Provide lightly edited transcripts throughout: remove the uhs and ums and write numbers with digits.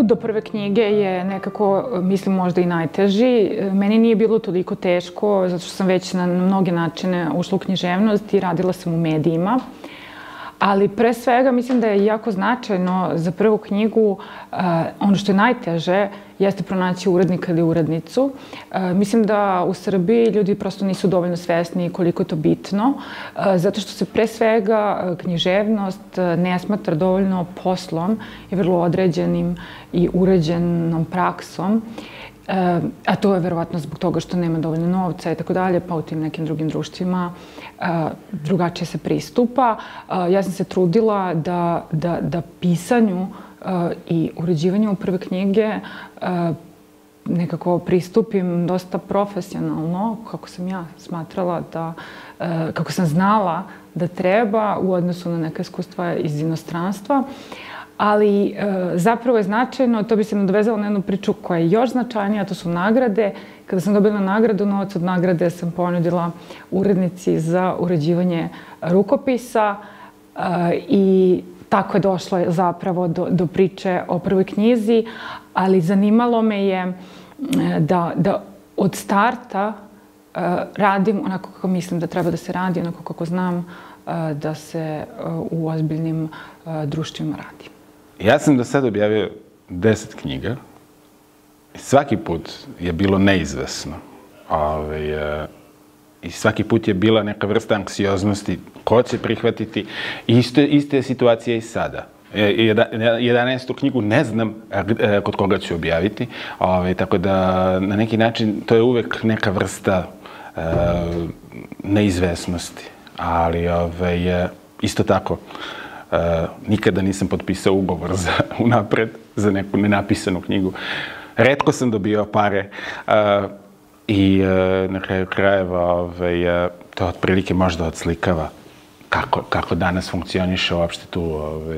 put do prve knjige je nekako, mislim, možda i najteži. Meni nije bilo toliko teško, zato što sam već na mnoge načine ušla u književnost i radila sam u medijima. Ali pre svega mislim da je jako značajno za prvu knjigu, ono što je najteže, jeste pronaći urednika ili urednicu. Mislim da u Srbiji ljudi prosto nisu dovoljno svesni koliko je to bitno, zato što se pre svega književnost ne smatra dovoljno poslom i vrlo određenim i uređenom praksom. A to je verovatno zbog toga što nema dovoljno novca i tako dalje, pa u tim nekim drugim društvima drugačije se pristupa. Ja sam se trudila da pisanju i uređivanju prve knjige nekako pristupim dosta profesionalno, kako sam ja smatrala da, kako sam znala da treba u odnosu na neka iskustva iz inostranstva. Ali zapravo je značajno, to bi se nadovezalo na jednu priču koja je još značajnija, to su nagrade. Kada sam dobila nagradu, novac od nagrade sam ponudila urednici za uređivanje rukopisa i tako je došlo zapravo do priče o prvoj knjizi, ali zanimalo me je da od starta radim onako kako mislim da treba da se radi, onako kako znam da se u ozbiljnim društvima radi. Ja sam do sada objavio 10 knjiga i svaki put je bilo neizvesno. I svaki put je bila neka vrsta anksioznosti ko će prihvatiti. Ista je situacija i sada. 11. knjigu ne znam kod koga ću objaviti, tako da na neki način to je uvek neka vrsta neizvesnosti. Ali isto tako, nikada nisam potpisao ugovor unapred za neku nenapisanu knjigu. Retko sam dobio pare i na kraju krajeva to otprilike možda odslikava kako danas funkcioniše uopšte tu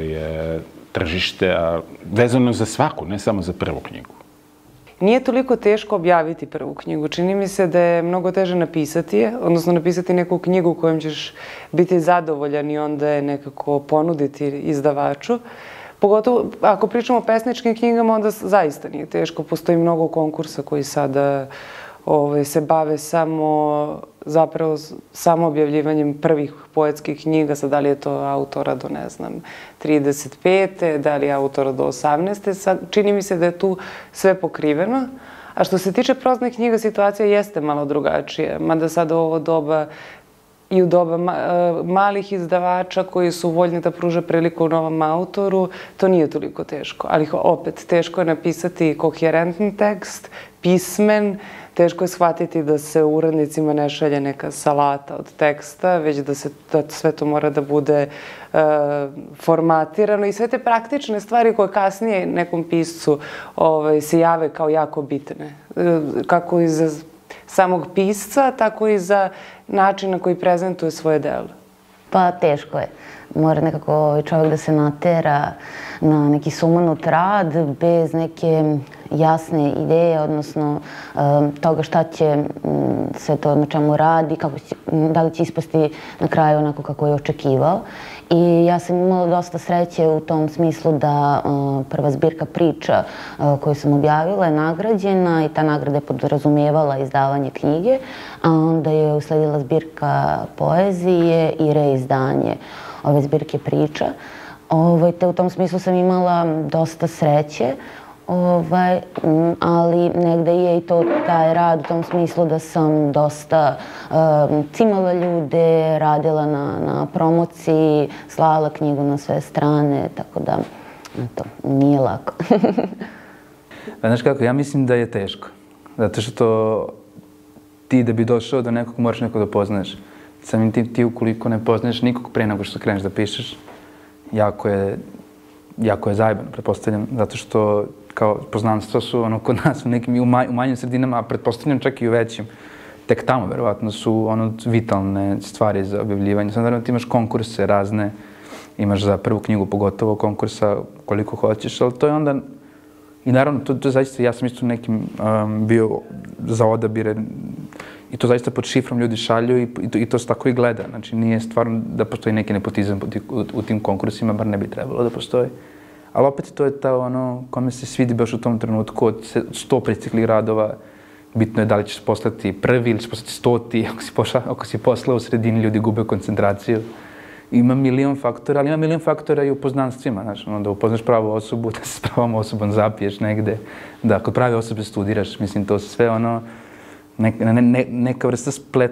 tržište, vezano za svaku, ne samo za prvu knjigu. Nije toliko teško objaviti prvu knjigu. Čini mi se da je mnogo teže napisati je, odnosno napisati neku knjigu kojom ćeš biti zadovoljan i onda je nekako ponuditi izdavaču. Pogotovo ako pričamo o pesničkim knjigama, onda zaista nije teško. Postoji mnogo konkursa koji sada se bave zapravo samo objavljivanjem prvih poetskih knjiga, sad da li je to autora do, ne znam, 35. da li je autora do 18. Sad čini mi se da je tu sve pokriveno. A što se tiče proznih knjiga, situacija jeste malo drugačija. Mada sad u ovo doba i u doba malih izdavača koji su voljni da pruže priliku novom autoru, to nije toliko teško. Ali opet, teško je napisati koherentan tekst, pismen, teško je shvatiti da se urednicima ne šalje neka salata od teksta, već da sve to mora da bude formatirano i sve te praktične stvari koje kasnije nekom piscu se jave kao jako bitne. Kako i za samog pisca, tako i za način na koji prezentuje svoje delo. Pa teško je. Mora nekako čovjek da se natera na neki sumanut rad bez neke jasne ideje, odnosno toga šta će sve to na čemu radi, da li će ispasti na kraju onako kako je očekivao. I ja sam imala dosta sreće u tom smislu da prva zbirka priča koju sam objavila je nagrađena i ta nagrada je podrazumijevala izdavanje knjige, a onda je usledila zbirka poezije i reizdanje ove zbirke priča. Te u tom smislu sam imala dosta sreće, ali negde je i to taj rad u tom smislu da sam dosta cimala ljude, radila na promociji, slala knjigu na sve strane, tako da, eto, nije lako. Znaš kako, ja mislim da je teško. Zato što ti da bi došao do nekog moraš nekog da poznaješ. Samim tim ti ukoliko ne poznaješ nikog pre nego što kreneš da pišeš, jako je zajebano, pretpostavljam, zato što kao poznanstva su kod nas u nekim u manjim sredinama, a pretpostavljam čak i u većim. Tek tamo, verovatno, su vitalne stvari za objavljivanje. Samo naravno ti imaš konkurse razne, imaš za prvu knjigu pogotovo konkursa koliko hoćeš, ali to je onda... I naravno, to je zaista, ja sam isto nekim bio za odabire i to zaista pod šifrom ljudi šalju i to se tako i gleda. Znači, nije stvarno da postoji neki nepotizam u tim konkursima, bar ne bi trebalo da postoji. Ali opet to je ta ono kome se svidi baš u tom trenutku od 100 prestiglih radova. Bitno je da li ćeš poslati prvi ili ćeš poslati 100. Ako si poslao u sredini, ljudi gube koncentraciju. Ima milion faktora, ali ima milion faktora i u poznanstvima. Znaš, da upoznaš pravu osobu, da se s pravom osobom zapiješ negde, da kod prave osobe studiraš. Mislim, to su sve ono, neka vrsta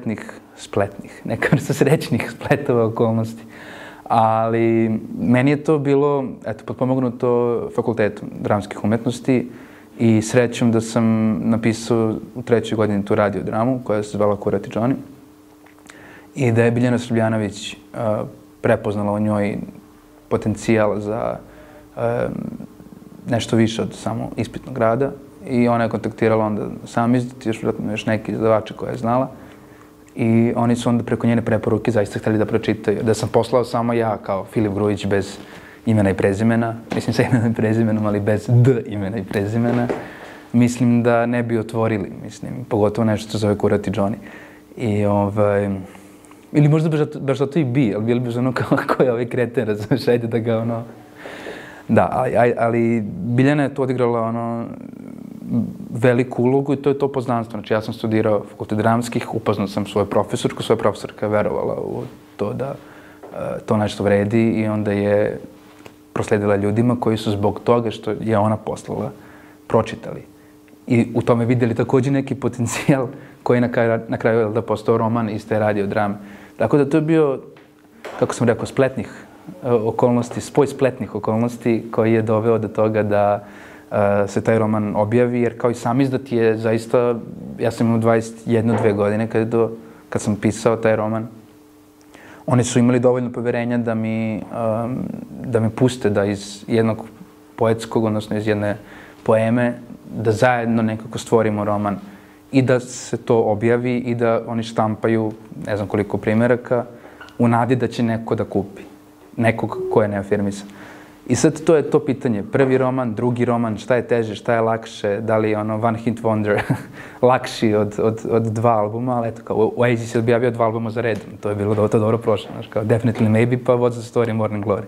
neka vrsta srećnih spletova okolnosti. Ali meni je to bilo, eto, potpomognuto fakultetom dramskih umetnosti i srećom da sam napisao u 3. godini tu radio dramu koja se zvala Kurat i Johnny i da je Biljana Srbljanović prepoznala u njoj potencijal za nešto više od samo ispitnog rada i ona je kontaktirala onda sam izdati, još neki izdavači koje je znala i oni su onda preko njene preporuke zaista htjeli da pročitaju. Da sam poslao samo ja kao Filip Grujić bez imena i prezimena, mislim sa imenom i prezimenom, ali bez D imena i prezimena, mislim da ne bi otvorili, mislim, pogotovo nešto što zove Kurat i Johnny. I ili možda baš zato i bi, ali bili bi ono kao ko je ovaj kreten, razumiješ, ajde da ga ono... Da, ali Biljana je tu odigrala ono veliku ulogu i to je to poznanstvo. Znači ja sam studirao fakultet dramskih, upoznao sam svoju profesorka je verovala u to da to nešto vredi i onda je prosledila ljudima koji su zbog toga što je ona poslala pročitali. I u tome vidjeli također neki potencijal koji je na kraju da postao roman iz te radio drame. Tako da to je bio, kako sam rekao, spoj spletnih okolnosti koji je doveo do toga da se taj roman objavi, jer kao i sam izdat je zaista, ja sam imao 21-2 godine kad sam pisao taj roman. Oni su imali dovoljno poverenja da me puste da iz jednog poetskog, odnosno iz jedne poeme, da zajedno nekako stvorimo roman i da se to objavi i da oni štampaju, ne znam koliko primjeraka, u nadi da će neko da kupi. Nekog ko je neafirmisan. I sad to je to pitanje. Prvi roman, drugi roman, šta je teže, šta je lakše, da li je ono One Hit Wonder lakši od 2 albuma, ali eto kao Oasis je objavio 2 albuma za redom. To je bilo to dobro prošlo. Znaš, kao Definitely Maybe pa What's the Story, Morning Glory.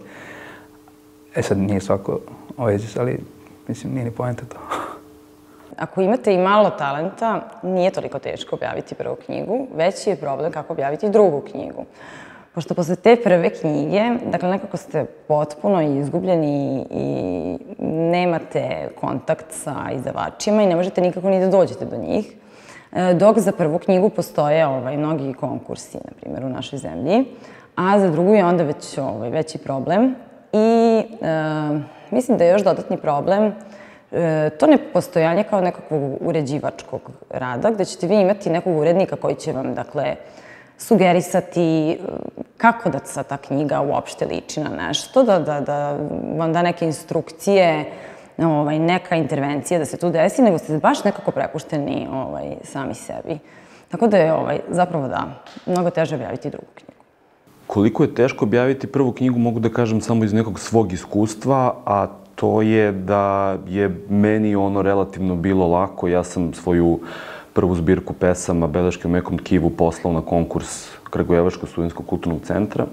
Sad nije svako Oasis, ali mislim nije ni poenta to. Ako imate i malo talenta, nije toliko teško objaviti prvu knjigu, veći je problem kako objaviti drugu knjigu. Pošto posle te prve knjige, dakle nekako ste potpuno izgubljeni i nemate kontakt sa izdavačima i ne možete nikako ni da dođete do njih, dok za prvu knjigu postoje mnogi konkursi, na primjer, u našoj zemlji, a za drugu je onda već veći problem. I mislim da je još dodatni problem to nepostojanje kao nekakvog uređivačkog rada, gde ćete vi imati nekog urednika koji će vam, dakle, sugerisati kako da se ta knjiga uopšte liči na nešto, da vam da neke instrukcije, neka intervencija da se tu desi, nego ste baš nekako prepušteni sami sebi. Tako da je zapravo mnogo teže objaviti drugu knjigu. Koliko je teško objaviti prvu knjigu, mogu da kažem samo iz nekog svog iskustva, a to je da je meni ono relativno bilo lako. Ja sam svoju prvu zbirku pesama Beleške u mekom tkivu poslao na konkurs Kragujevačkog studentskog kulturnog centra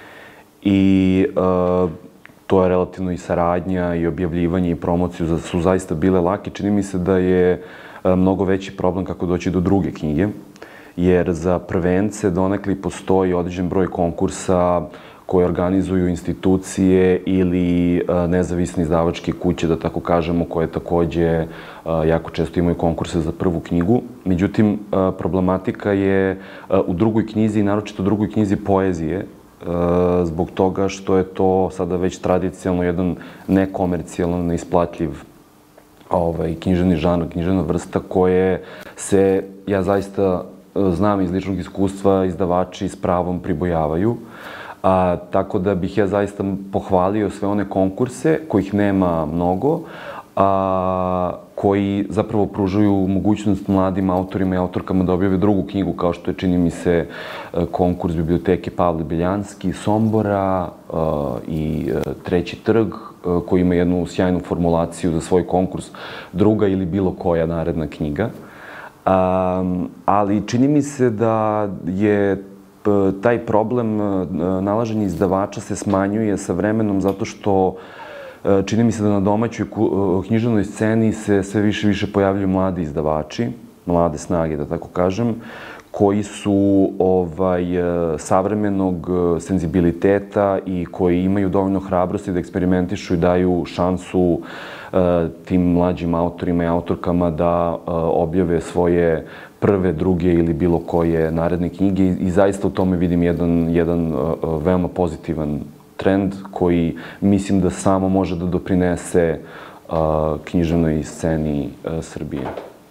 i to je relativno i saradnja i objavljivanje i promociju su zaista bile lake. Čini mi se da je mnogo veći problem kako doći do druge knjige, jer za prvence donekle postoji određen broj konkursa koje organizuju institucije ili nezavisne izdavačke kuće, da tako kažemo, koje takođe jako često imaju konkurse za prvu knjigu. Međutim, problematika je u drugoj knjizi, naročito u drugoj knjizi poezije, zbog toga što je to sada već tradicionalno jedan nekomercijalan, neisplatljiv književni žanr, književna vrsta koje se, ja zaista znam iz ličnog iskustva, izdavači s pravom pribojavaju. Tako da bih ja zaista pohvalio sve one konkurse, kojih nema mnogo, koji zapravo pružaju mogućnost mladim autorima i autorkama da objave drugu knjigu, kao što je, čini mi se, konkurs biblioteke Pavle Beljanski, Sombora i Treći trg, koji ima jednu sjajnu formulaciju za svoj konkurs, druga ili bilo koja naredna knjiga. Ali čini mi se da je taj problem nalaženja izdavača se smanjuje sa vremenom zato što čini mi se da na domaćoj književnoj sceni se sve više i više pojavljuju mladi izdavači, mlade snage, da tako kažem, koji su savremenog senzibiliteta i koji imaju dovoljno hrabrosti da eksperimentišu i daju šansu tim mlađim autorima i autorkama da objave svoje prve, druge ili bilo koje naredne knjige i zaista u tome vidim jedan veoma pozitivan trend koji mislim da samo može da doprinese književnoj sceni Srbije.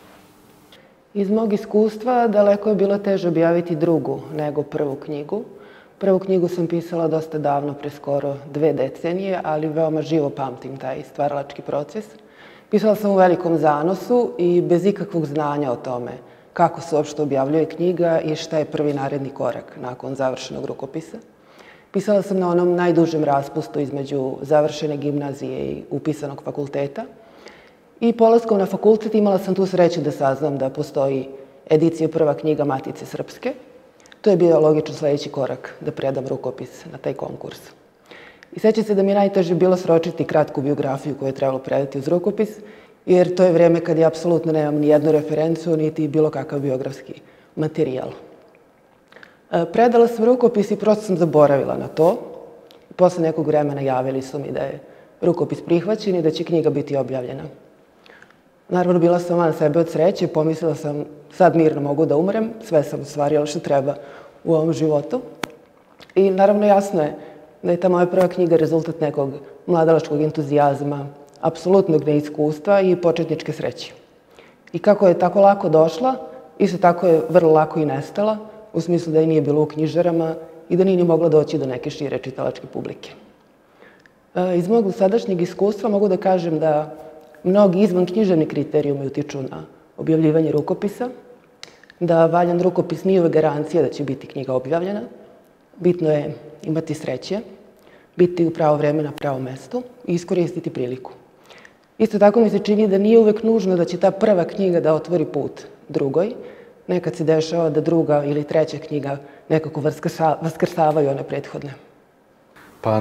Iz mog iskustva daleko je bilo teže objaviti drugu nego prvu knjigu. Prvu knjigu sam pisala dosta davno, pre skoro 2 decenije, ali veoma živo pamtim taj stvaralački proces. Pisala sam u velikom zanosu i bez ikakvog znanja o tome kako se uopšte objavljuje knjiga i šta je prvi naredni korak nakon završenog rukopisa. Pisala sam na onom najdužem raspustu između završene gimnazije i upisanog fakulteta. I polaskom na fakultet imala sam tu sreću da saznam da postoji edicija prva knjiga Matice Srpske. To je bio logično sledeći korak da predam rukopis na taj konkurs. I sećam se da mi je najteže bilo sročiti kratku biografiju koju je trebalo predati uz rukopis, jer to je vreme kad ja apsolutno nemam ni jednu referencu, niti bilo kakav biografski materijal. Predala sam rukopis i prosto sam zaboravila na to. Posle nekog vremena javili su mi da je rukopis prihvaćen i da će knjiga biti objavljena. Naravno, bila sam van sebe od sreće, pomislila sam sad mirno mogu da umrem, sve sam ostvarila što treba u ovom životu. I naravno jasno je da je ta moja prva knjiga rezultat nekog mladalačkog entuzijazma, apsolutnog neiskustva i početničke sreće. I kako je tako lako došla, isto tako je vrlo lako i nestala, u smislu da je nije bilo u knjižarama i da nije ni mogla doći do neke šire čitalačke publike. Iz mog sadašnjeg iskustva mogu da kažem da mnogi izvan književni kriterijumi utiču na objavljivanje rukopisa, da valjan rukopis nije uvek garancija da će biti knjiga objavljena. Bitno je imati sreće, biti u pravo vreme na pravom mestu i iskoristiti priliku. Isto tako mi se čini da nije uvek nužno da će ta prva knjiga da otvori put drugoj. Nekad se dešava da druga ili treća knjiga nekako vaskrsavaju one prethodne. Pa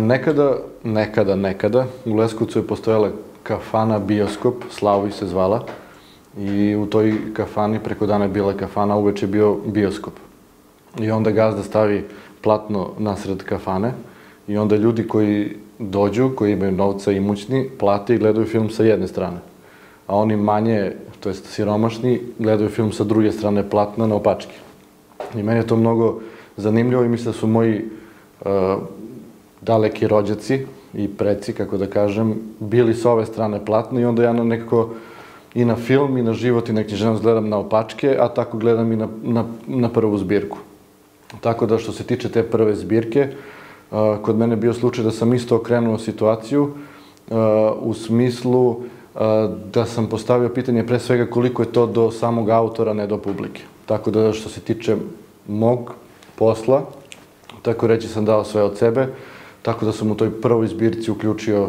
nekada, u Leskovcu je postojala kafana Bioskop, Slavoj se zvala, i u toj kafani preko dana je bila kafana, uveče je bio bioskop. I onda gazda stavi platno nasred kafane i onda ljudi koji dođu, koji imaju novca i imućni, plate i gledaju film sa jedne strane. A oni manje, to jest siromašni, gledaju film sa druge strane platna na opačke. I meni je to mnogo zanimljivo i mislim da su moji daleki rođaci i preci, kako da kažem, bili sa ove strane platno i onda ja nekako i na film i na život i na književnost gledam na opačke, a tako gledam i na prvu zbirku. Tako da što se tiče te prve zbirke, kod mene je bio slučaj da sam isto okrenuo situaciju u smislu da sam postavio pitanje pre svega koliko je to do samog autora, ne do publike. Tako da što se tiče mog posla, tako reći sam dao sve od sebe, tako da sam u toj prvoj zbirci uključio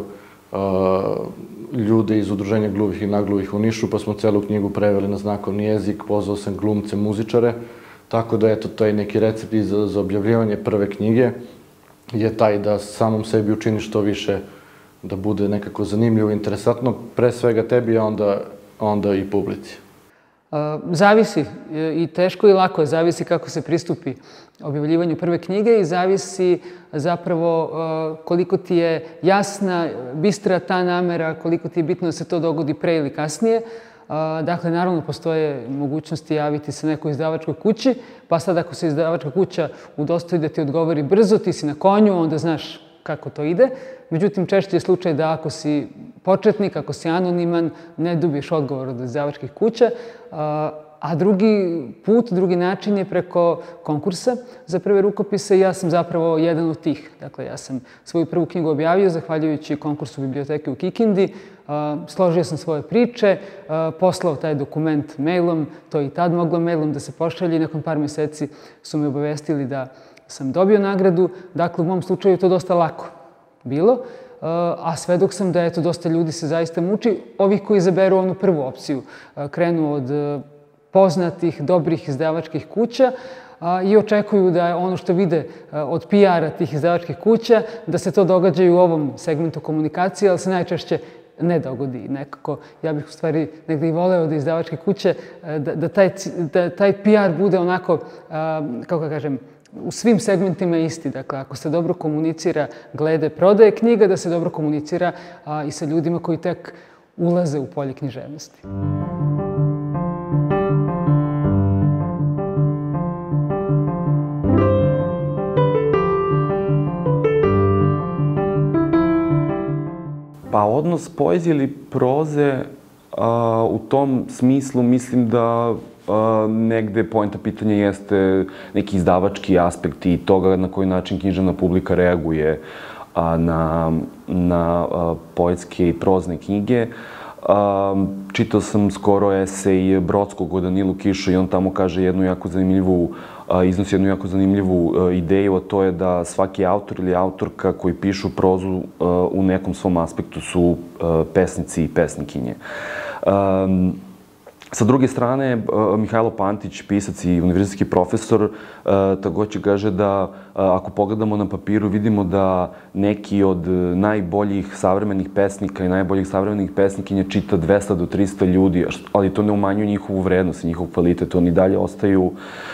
ljude iz Udruženja gluvih i nagluvih u Nišu, pa smo celu knjigu preveli na znakovni jezik, pozvao sam glumce, muzičare, tako da eto, taj neki recept za objavljivanje prve knjige je taj da samom sebi učini što više da bude nekako zanimljivo i interesantno, pre svega tebi, a onda i publici. Zavisi i teško i lako je, zavisi kako se pristupi objavljivanju prve knjige i zavisi zapravo koliko ti je jasna, bistra ta namera, koliko ti je bitno da se to dogodi pre ili kasnije. Dakle, naravno, postoje mogućnosti javiti se nekoj izdavačkoj kući, pa sad ako se izdavačka kuća udostoji da ti odgovori brzo, ti si na konju, onda znaš kako to ide. Međutim, češće je slučaj da ako si početnik, ako si anoniman, ne dobiješ odgovor od izdavačkih kuća. A drugi put, drugi način je preko konkursa za prve rukopise i ja sam zapravo jedan od tih. Dakle, ja sam svoju prvu knjigu objavio zahvaljujući konkursu biblioteke u Kikindi. Složio sam svoje priče, poslao taj dokument mailom, to je i tad moglo mailom da se pošalje i nakon par meseci su me obavestili da sam dobio nagradu. Dakle, u mom slučaju je to dosta lako bilo, a svedok sam da eto, dosta ljudi se zaista muči, ovih koji izaberu onu prvu opciju. Krenu od poznatih, dobrih izdavačkih kuća, i očekuju da ono što vide od PR-a tih izdavačkih kuća, da se to događa i u ovom segmentu komunikacije, ali se najčešće ne dogodi nekako. Ja bih u stvari negdje i voleo da izdavačke kuće, da taj PR bude onako, kako ga kažem, u svim segmentima isti. Dakle, ako se dobro komunicira glede prodaje knjiga, da se dobro komunicira i sa ljudima koji tek ulaze u polje književnosti. Pa odnos poezije ili proze u tom smislu mislim da negde poenta pitanja jeste neki izdavački aspekt i toga na koji način književna publika reaguje na poetske i prozne knjige. Čitao sam skoro esej Brodskog o Danilu Kišu i on tamo kaže iznosi jednu jako zanimljivu ideju, a to je da svaki autor ili autorka koji pišu prozu u nekom svom aspektu su pesnici i pesnikinje. Sa druge strane, Mihajlo Pantić, pisac i univerzitetski profesor, takođe kaže da ako pogledamo na papiru, vidimo da neki od najboljih savremenih pesnika i najboljih savremenih pesnikinja čita 200 do 300 ljudi, ali to ne umanjuje njihovu vrednost i njihov kvalitet. Oni dalje ostaju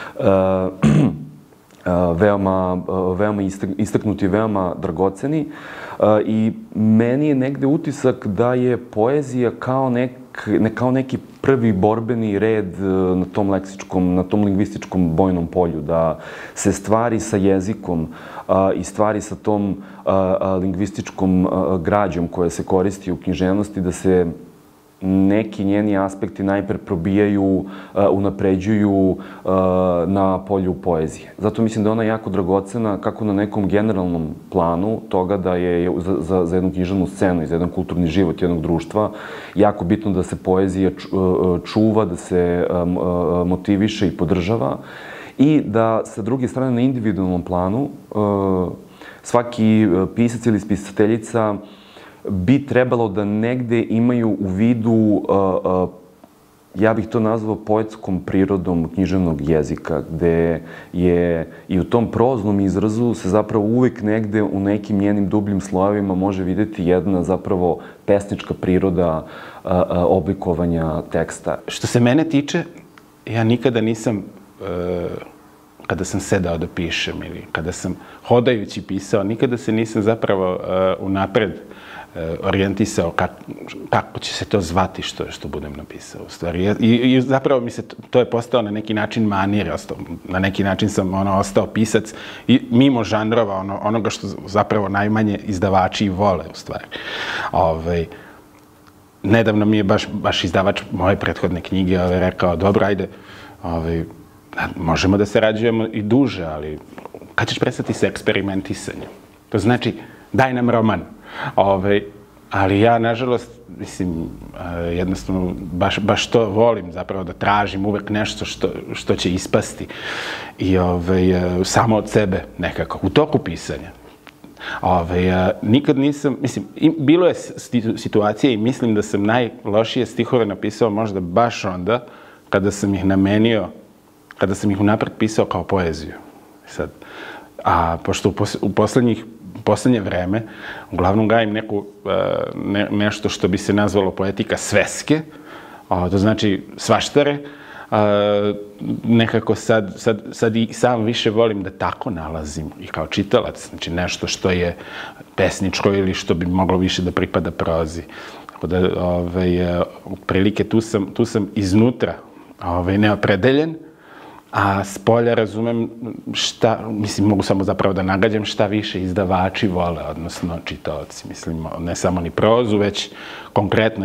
veoma istaknuti, veoma dragoceni. I meni je negde utisak da je poezija kao neki prvi borbeni red na tom lingvističkom bojnom polju, da se stvari sa jezikom i stvari sa tom lingvističkom građom koja se koristi u književnosti, da se neki njeni aspekti najpre probijaju, unapređuju na polju poezije. Zato mislim da je ona jako dragocena kako na nekom generalnom planu toga da je za jednu književnu scenu i za jedan kulturni život jednog društva jako bitno da se poezija čuva, da se motiviše i podržava i da sa druge strane na individualnom planu svaki pisac ili spisateljica bi trebalo da negde imaju u vidu, ja bih to nazvao poetskom prirodom književnog jezika, gde je i u tom proznom izrazu se zapravo uvek negde u nekim njenim dubljim slojevima može videti jedna zapravo pesnička priroda oblikovanja teksta. Što se mene tiče, ja nikada nisam, kada sam sedao da pišem ili kada sam hodajući pisao, nikada se nisam zapravo unapred orijentisao kako će se to zvati što budem napisao. I zapravo mi se to je postao na neki način manir, na neki način sam ostao pisac i mimo žanrova onoga što zapravo najmanje izdavači i vole u stvari. Nedavno mi je baš izdavač moje prethodne knjige rekao, dobro, ajde, možemo da sarađujemo i duže, ali kad ćeš prestati sa eksperimentisanjem? To znači, daj nam roman. Ali ja, nažalost, mislim, jednostavno, baš to volim zapravo da tražim uvek nešto što će ispasti i samo od sebe nekako, u toku pisanja. Nikad nisam, mislim, bilo je situacije i mislim da sam najlošije stihove napisao možda baš onda kada sam ih namenio, kada sam ih unapred pisao kao poeziju. A pošto u poslednje vreme uglavnom gajim nešto što bi se nazvalo poetika sveske, to znači svaštare, nekako sad i sam više volim da tako nalazim i kao čitalac, znači nešto što je pesničko ili što bi moglo više da pripada prozi. Tako da, prilike tu sam iznutra neopredeljen, a s polja razumem mislim, mogu samo zapravo da nagađam šta više izdavači vole, odnosno čitaoci, mislim, ne samo ni prozu, već konkretno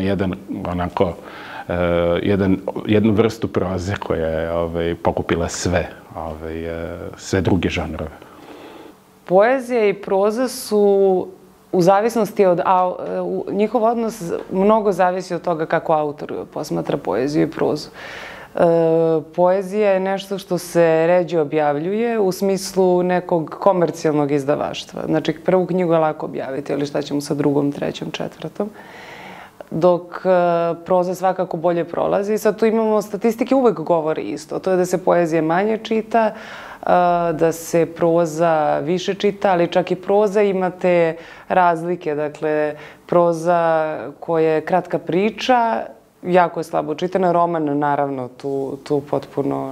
jednu vrstu proze koja je pokupila sve druge žanrove. Poezija i proza su u zavisnosti od... Njihov odnos mnogo zavisi od toga kako autor posmatra poeziju i prozu. Poezija je nešto što se ređe objavljuje u smislu nekog komercijalnog izdavaštva. Znači, prvu knjigu je lako objaviti, ali šta ćemo sa drugom, trećom, četvrtom. Dok proza svakako bolje prolazi. Sad tu imamo statistike, uvek govori isto. To je da se poezija manje čita, da se proza više čita, ali čak i proza imate razlike. Dakle, proza koja je kratka priča, jako je slabo čitana. Roman, naravno, tu potpuno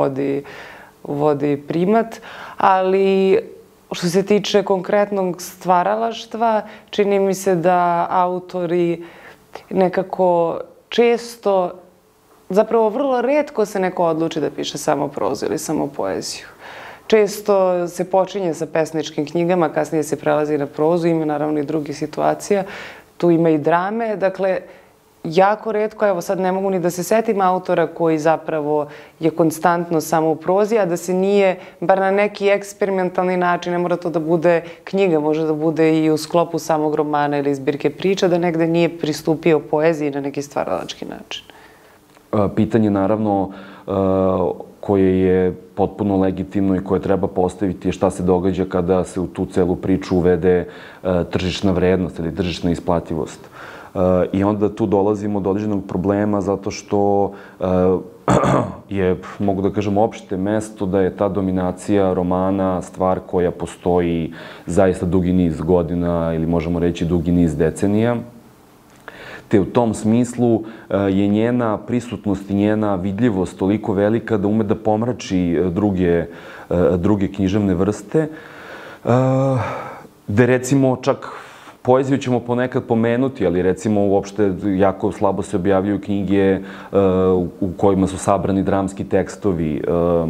vodi primat, ali što se tiče konkretnog stvaralaštva, čini mi se da autori nekako često, zapravo vrlo retko se neko odluči da piše samo prozu ili samo poeziju. Često se počinje sa pesničkim knjigama, kasnije se prelazi na prozu, ima naravno i drugih situacija. Tu ima i drame, dakle, jako retko, evo sad ne mogu ni da se setim autora koji zapravo je konstantno samo u prozi, a da se nije, bar na neki eksperimentalni način, ne mora to da bude knjiga, može da bude i u sklopu samog romana ili zbirke priča, da negde nije pristupio poeziji na neki stvaralački način. Pitanje, naravno, koje je potpuno legitimno i koje treba postaviti je šta se događa kada se u tu celu priču uvede tržišna vrednost ili tržišna isplativost. I onda tu dolazimo do određenog problema zato što je, mogu da kažem, opšte mesto da je ta dominacija romana stvar koja postoji zaista dugi niz godina ili možemo reći dugi niz decenija. Te u tom smislu je njena prisutnost i njena vidljivost toliko velika da ume da pomrači druge književne vrste, gde recimo čak poeziju ćemo ponekad pomenuti, ali recimo uopšte jako slabo se objavljuju knjige u kojima su sabrani dramski tekstovi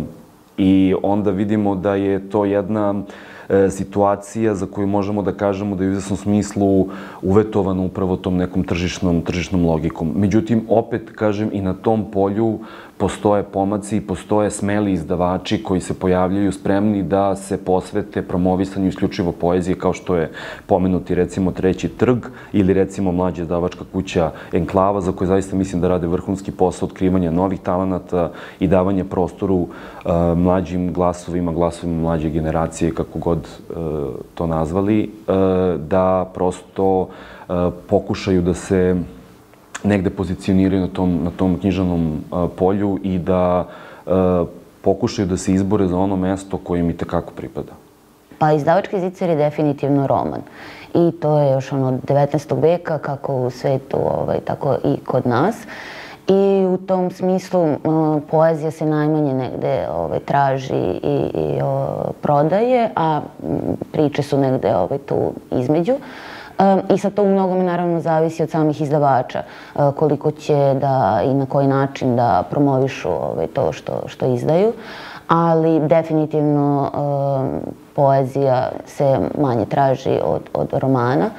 i onda vidimo da je to jedna situacija za koju možemo da kažemo da je u izvesnom smislu uvetovana upravo tom nekom tržišnom logikom. Međutim, opet, kažem, i na tom polju postoje pomaci i postoje smeli izdavači koji se pojavljaju spremni da se posvete promovisanju isključivo poezije, kao što je pomenuti recimo Treći trg ili recimo mlađa izdavačka kuća Enklava, za koje zaista mislim da rade vrhunski posao otkrivanja novih talenata i davanja prostoru mlađim glasovima mlađe generacije, kako god to nazvali, da prosto pokušaju da se negde pozicioniraju na tom književnom polju i da pokušaju da se izbore za ono mesto koje im i tekako pripada. Pa izdavački zicer je definitivno roman. I to je još od 19. veka, kako u svetu, tako i kod nas. I u tom smislu poezija se najmanje negde traži i prodaje, a priče su negde tu između. I sad to u mnogome naravno zavisi od samih izdavača, koliko će da i na koji način da promovišu to što izdaju, ali definitivno poezija se manje traži od romana,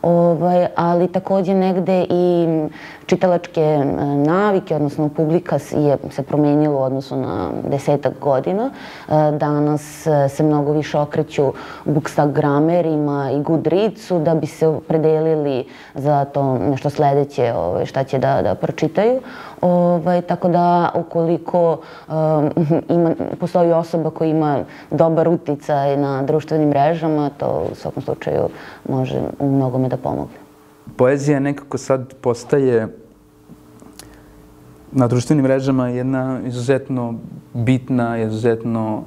ali takođe negde i čitalačke navike, odnosno publika se promenilo u odnosu na 10-ak godina. Danas se mnogo više okreću Bookstagramerima i Goodreadsu da bi se opredelili za to nešto sledeće, šta će da pročitaju. Tako da, ukoliko postoji osoba koja ima dobar uticaj na društvenim mrežama, to u svakom slučaju može u mnogome da pomogne. Poezija nekako sad postaje na društvenim mrežama jedna izuzetno bitna, izuzetno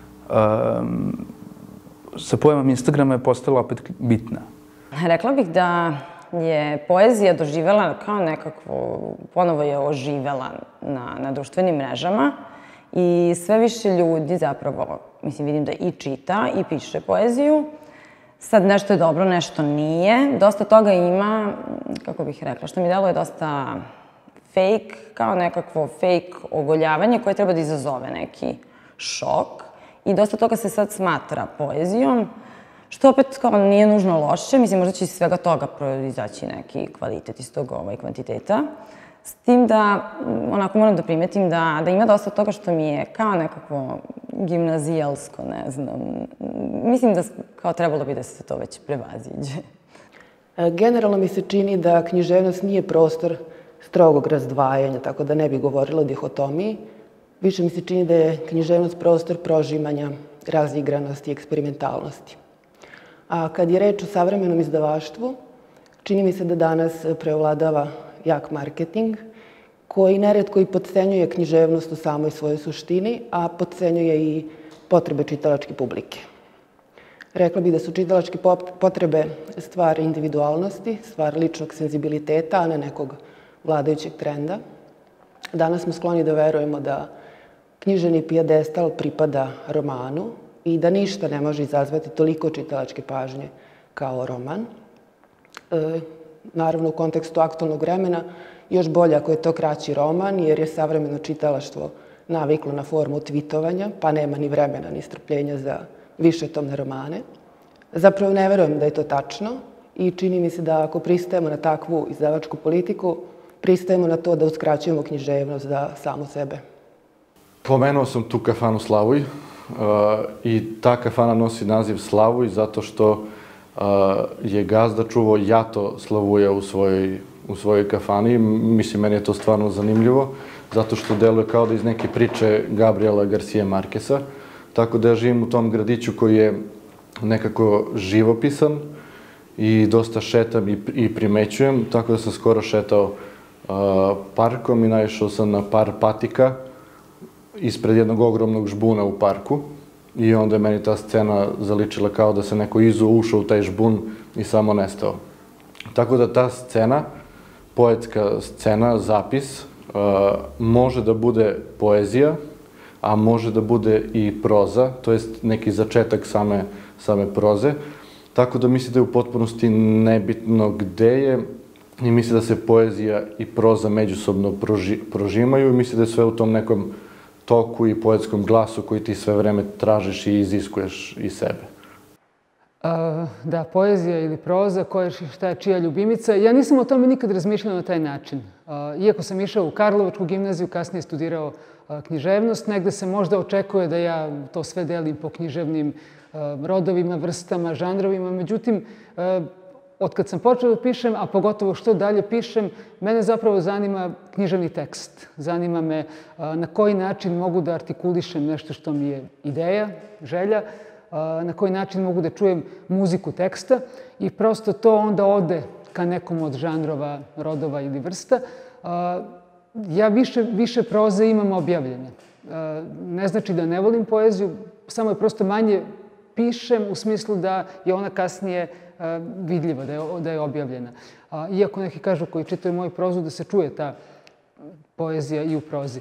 sa pojavom Instagrama je postala opet bitna. Rekla bih da je poezija doživela kao nekakvo, ponovo je oživela na društvenim mrežama i sve više ljudi zapravo, mislim, vidim da i čita i piše poeziju. Sad nešto je dobro, nešto nije. Dosta toga ima, kako bih rekla, što mi deluje dosta fake, kao nekakvo fake ogoljavanje koje treba da izazove neki šok. I dosta toga se sad smatra poezijom, što opet kao nije nužno loše. Mislim, možda će iz svega toga proizaći neki kvalitet iz tog kvantiteta. S tim da, onako moram da primetim da ima dosta toga što mi je kao nekakvo gimnazijalsko, ne znam. Mislim da kao trebalo bi da se to već prevaziđe. Generalno mi se čini da književnost nije prostor strogog razdvajanja, tako da ne bih govorila o dihotomiji. Više mi se čini da je književnost prostor prožimanja, razigranosti i eksperimentalnosti. A kad je reč o savremenom izdavaštvu, čini mi se da danas preovladava jak marketing, koji neretko i potcenjuje književnost u samoj svojoj suštini, a potcenjuje i potrebe čitalačke publike. Rekla bih da su čitalačke potrebe stvar individualnosti, stvar ličnog senzibiliteta, a ne nekog vladajućeg trenda. Danas smo skloni da verujemo da književni pijedestal pripada romanu i da ništa ne može izazvati toliko čitalačke pažnje kao roman. Naravno, u kontekstu aktualnog vremena, još bolje ako je to kraći roman, jer je savremeno čitalaštvo naviklo na formu tvitovanja, pa nema ni vremena ni strpljenja za višetomne romane. Zapravo ne verujem da je to tačno i čini mi se da ako pristajemo na takvu izdavačku politiku, pristajemo na to da uskraćujemo književnost za samu sebe. Pomenuo sam tu kafanu Slavuj i ta kafana nosi naziv Slavuj zato što je gazda čuvao jato Slavuja u svojoj kafani. Mislim, meni je to stvarno zanimljivo, zato što deluje kao da iz neke priče Gabriela Garcia Marqueza. Tako da ja živim u tom gradiću koji je nekako živopisan i dosta šetam i primećujem, tako da sam skoro šetao parkom i naišao sam na par patika ispred jednog ogromnog žbuna u parku i onda je meni ta scena zaličila kao da se neko ušao u taj žbun i samo nestao. Tako da ta scena, poetska scena, zapis, može da bude poezija, a može da bude i proza, to jest neki začetak same proze. Tako da mislim da je u potpunosti nebitno gde je i mislim da se poezija i proza međusobno prožimaju i mislim da je sve u tom nekom toku i poetskom glasu koji ti sve vreme tražiš i iziskuješ iz sebe. Da, poezija ili proza, šta je čija ljubimica. Ja nisam o tome nikad razmišljala na taj način. Iako sam išao u Karlovačku gimnaziju, kasnije studirao književnost, negde se možda očekuje da ja to sve delim po književnim rodovima, vrstama, žanrovima. Međutim, otkad sam počeo da pišem, a pogotovo što dalje pišem, mene zapravo zanima književni tekst. Zanima me na koji način mogu da artikulišem nešto što mi je ideja, želja, na koji način mogu da čujem muziku teksta i prosto to onda ode ka nekom od žanrova, rodova ili vrsta. Ja više proze imam objavljene. Ne znači da ne volim poeziju, samo je prosto manje pišem u smislu da je ona kasnije vidljiva, da je objavljena. Iako neki kažu koji čitaju moju prozu da se čuje ta poezija i u prozi.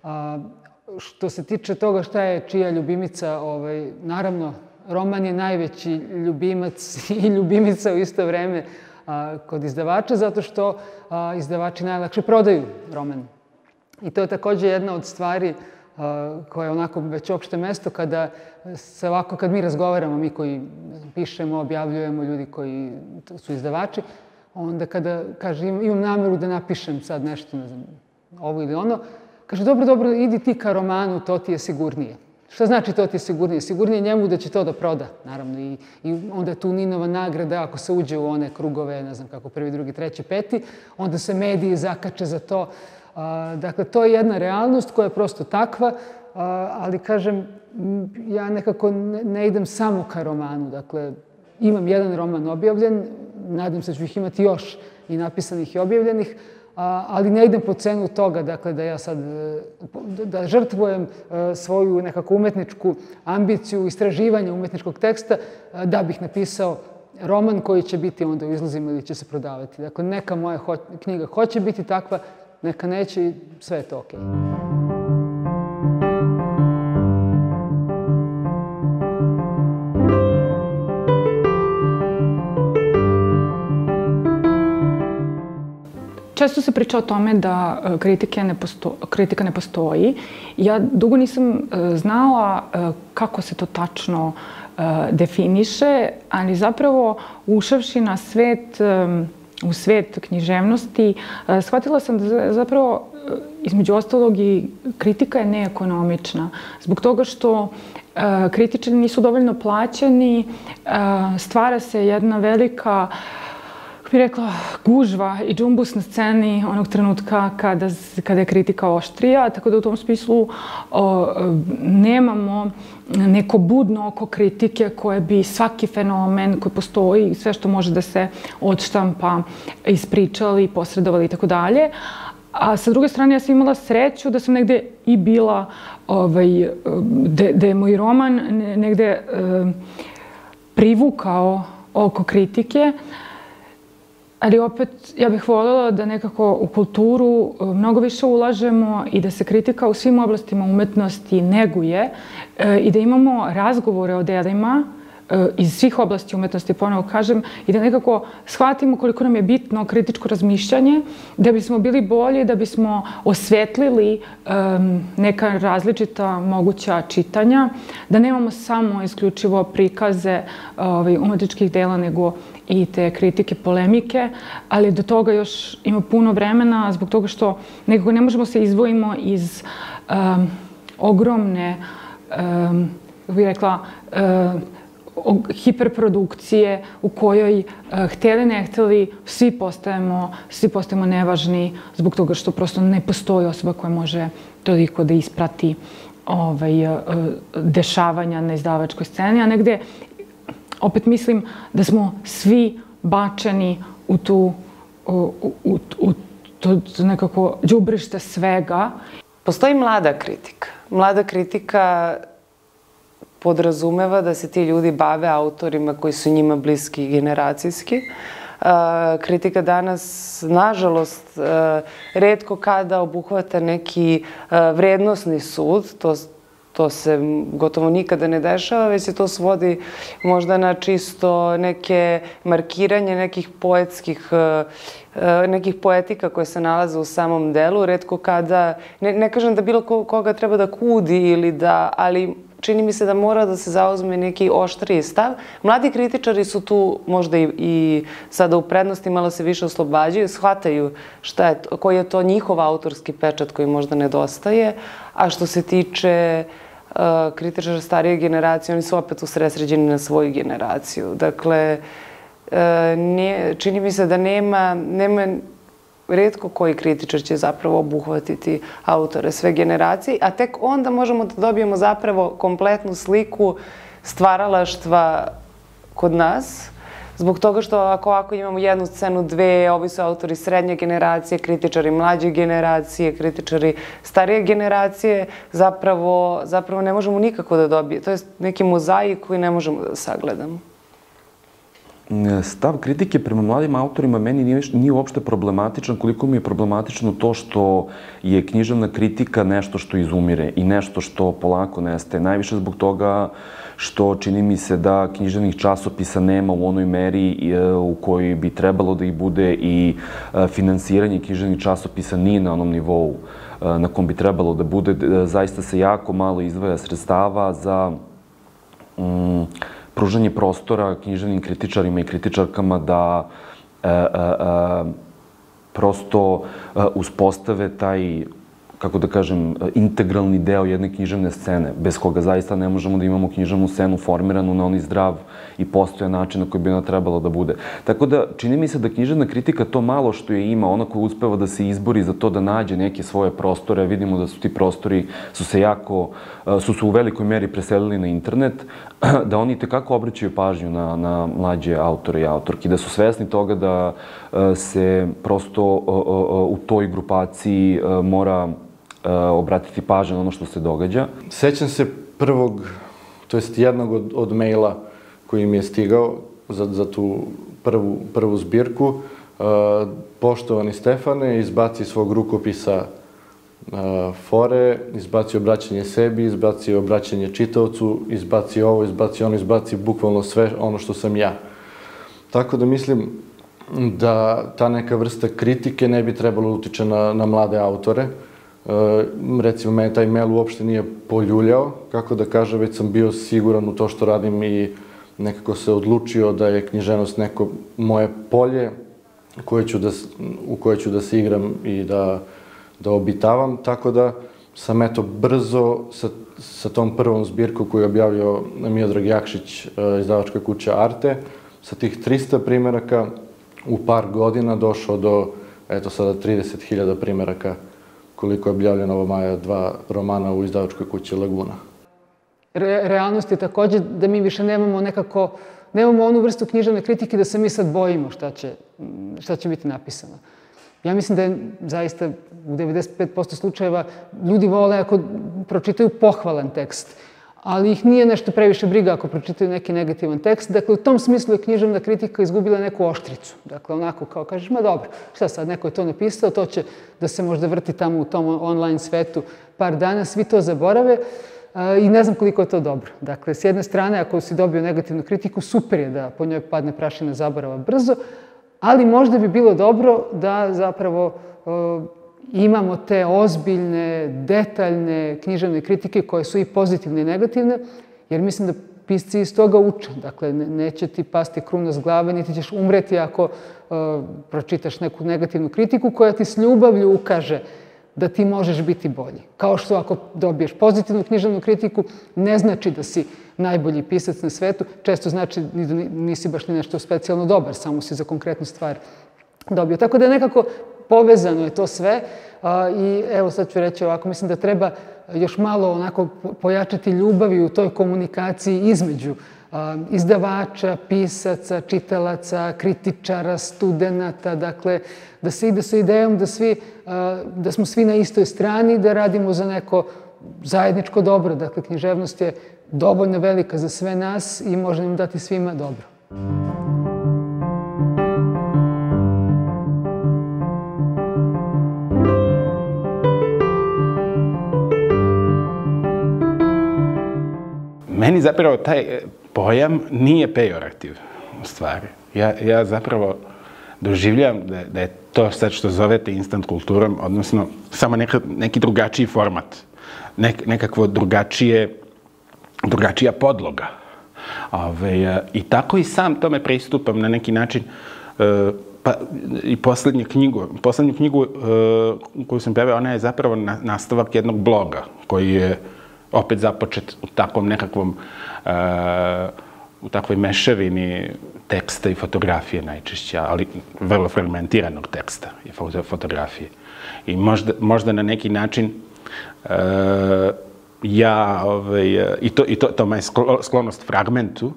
Što se tiče toga šta je čija ljubimica, naravno, roman je najveći ljubimac i ljubimica u isto vreme kod izdavača, zato što izdavači najlakše prodaju roman. I to je takođe jedna od stvari koja je onako već opšte mesto kada se ovako, kad mi razgovaramo, mi koji pišemo, objavljujemo, ljudi koji su izdavači, onda kada kaže imam nameru da napišem sad nešto, ne znam, ovo ili ono, kaže dobro, idi ti ka romanu, to ti je sigurnije. Šta znači to ti je sigurnije? Sigurnije njemu da će to da proda, naravno. I onda je tu Ninova nagrada, ako se uđe u one krugove, ne znam kako, 1., 2., 3., 5., onda se mediji zakače za to. Dakle, to je jedna realnost koja je prosto takva, ali kažem, ja nekako ne idem samo ka romanu. Dakle, imam jedan roman objavljen, nadam se da ću ih imati još i napisanih i objavljenih, ali ne idem po cenu toga, dakle, da ja sad, da žrtvujem svoju nekako umetničku ambiciju, istraživanja umetničkog teksta, da bih napisao roman koji će biti onda u izlazima ili će se prodavati. Dakle, neka moja knjiga hoće biti takva, neka neće i sve je to okej. Često se priča o tome da kritika ne postoji. Ja dugo nisam znala kako se to tačno definiše, ali zapravo ušavši na u svet književnosti, shvatila sam da zapravo između ostalog i kritika je neekonomična. Zbog toga što kritičari nisu dovoljno plaćeni, stvara se jedna velika, kako bih rekla, gužva i džumbus na sceni onog trenutka kada je kritika oštrija, tako da u tom smislu nemamo neko budno oko kritike koje bi svaki fenomen koji postoji, sve što može da se odštampa, ispričali, posredovali i tako dalje. A sa druge strane, ja sam imala sreću da sam negde i bila, da je moj roman negde privukao oko kritike, ali opet ja bih voljela da nekako u kulturu mnogo više ulažemo i da se kritika u svim oblastima umetnosti neguje i da imamo razgovore o delima iz svih oblasti umetnosti, ponovo kažem, i da nekako shvatimo koliko nam je bitno kritičko razmišljanje, da bismo bili bolji, da bismo osvetlili neka različita moguća čitanja, da nemamo samo isključivo prikaze umetničkih dela, nego i te kritike, polemike, ali do toga još ima puno vremena zbog toga što nekako ne možemo se izdvojimo iz ogromne, kako bih rekla, hiperprodukcije u kojoj, hteli ne hteli, svi postajemo nevažni zbog toga što prosto ne postoji osoba koja može toliko da isprati dešavanja na izdavačkoj sceni, a negde opet mislim da smo svi bačeni u to nekako đubrište svega. Postoji mlada kritika. Mlada kritika podrazumeva da se ti ljudi bave autorima koji su njima bliski generacijski. Kritika danas, nažalost, retko kada obuhvata neki vrednosni sud, to se gotovo nikada ne dešava, već se to svodi možda na čisto neke markiranje nekih poetika koje se nalaze u samom delu. Retko kada, ne kažem da bilo koga treba da kudi ili da, ali čini mi se da mora da se zauzme neki oštriji stav. Mladi kritičari su tu možda i sada u prednosti, malo se više oslobađaju, shvataju koji je to njihov autorski pečat koji možda nedostaje, a što se tiče kritičara starije generacije, oni su opet usredsređeni na svoju generaciju. Dakle, čini mi se da nema retko koji kritičar će zapravo obuhvatiti autore sve generacije, a tek onda možemo da dobijemo zapravo kompletnu sliku stvaralaštva kod nas, zbog toga što ako imamo jednu scenu, dve, ovi su autori srednje generacije, kritičari mlađe generacije, kritičari starije generacije, zapravo ne možemo nikako da dobijemo. To je neki mozaik koji ne možemo da sagledamo. Stav kritike prema mladim autorima meni nije uopšte problematičan, koliko mi je problematično to što je književna kritika nešto što izumire i nešto što polako nestaje. Najviše zbog toga što čini mi se da književnih časopisa nema u onoj meri u kojoj bi trebalo da ih bude i finansiranje književnih časopisa nije na onom nivou na kom bi trebalo da bude. Zaista se jako malo izdvaja sredstava za pružanje prostora književnim kritičarima i kritičarkama da prosto uspostave taj, kako da kažem, integralni deo jedne književne scene, bez koga zaista ne možemo da imamo književnu scenu formiranu na onaj zdrav i postojan način na koji bi ona trebala da bude. Tako da, čini mi se da književna kritika to malo što je ima, ona koja uspeva da se izbori za to da nađe neke svoje prostore, vidimo da su ti prostori, su se u velikoj meri preselili na internet, da oni tekako obraćaju pažnju na mlađe autore i autorke, da su svesni toga da se prosto u toj grupaciji mora obratiti pažnju na ono što se događa. Sećam se jednog od maila koji mi je stigao za tu prvu zbirku. Poštovani Stefane, izbaci svog rukopisa fore, izbaci obraćanje sebi, izbaci obraćanje čitaocu, izbaci ovo, izbaci ono, izbaci bukvalno sve ono što sam ja. Tako da mislim da ta neka vrsta kritike ne bi trebalo utiče na mlade autore. Recimo, mene taj mail uopšte nije poljuljao, kako da kažem, već sam bio siguran u to što radim i nekako se odlučio da je književnost neko moje polje u koje ću da se igram i da obitavam, tako da sam brzo sa tom prvom zbirkom koju je objavio Miodrag Jakšić, izdavačka kuća Arte, sa tih 300 primeraka u par godina došao do, sada 30.000 primeraka koliko je objavljeno ovo Maja 2 romana u izdavačkoj kući Laguna. Realnost je takođe da mi više nemamo onu vrstu književne kritike da se mi sad bojimo šta će biti napisano. Ja mislim da je zaista u 95% slučajeva ljudi vole ako pročitaju pohvalan tekst, ali ih nije nešto previše briga ako pročitaju neki negativan tekst. Dakle, u tom smislu je književna kritika izgubila neku oštricu. Dakle, onako kao kažeš, ma dobro, šta sad, neko je to napisao, to će da se možda vrti tamo u tom online svetu par dana, svi to zaborave i ne znam koliko je to dobro. Dakle, s jedne strane, ako si dobio negativnu kritiku, super je da po njoj padne prašina zaborava brzo, ali možda bi bilo dobro da zapravo imamo te ozbiljne, detaljne književne kritike koje su i pozitivne i negativne, jer mislim da pisci iz toga uče. Dakle, neće ti pasti kruna s glave, niti ćeš umreti ako pročitaš neku negativnu kritiku koja ti s ljubavlju ukaže da ti možeš biti bolji. Kao što ako dobiješ pozitivnu književnu kritiku, ne znači da si najbolji pisac na svetu, često znači da nisi baš ni nešto specijalno dobar, samo si za konkretnu stvar dobio. Tako da je nekako povezano je to sve i evo sad ću reći ovako, mislim da treba još malo onako pojačati ljubavi u toj komunikaciji između izdavača, pisaca, čitalaca, kritičara, studenata, dakle, da se ide sa idejom da smo svi na istoj strani, da radimo za neko zajedničko dobro. Dakle, književnost je dovoljno velika za sve nas i može nam dati svima dobro. Meni zapravo taj pojam nije pejorativ, u stvari. Ja zapravo doživljam da je to sad što zovete instant kulturom, odnosno samo neki drugačiji format, nekakvo drugačija podloga. I tako i sam tome pristupam na neki način, pa i poslednju knjigu koju sam preveo, ona je zapravo nastavak jednog bloga koji je opet započet u takvom nekakvom, u takvoj mešavini teksta i fotografije najčešće, ali vrlo fragmentiranog teksta i fotografije. I možda na neki način i to moja sklonost fragmentu,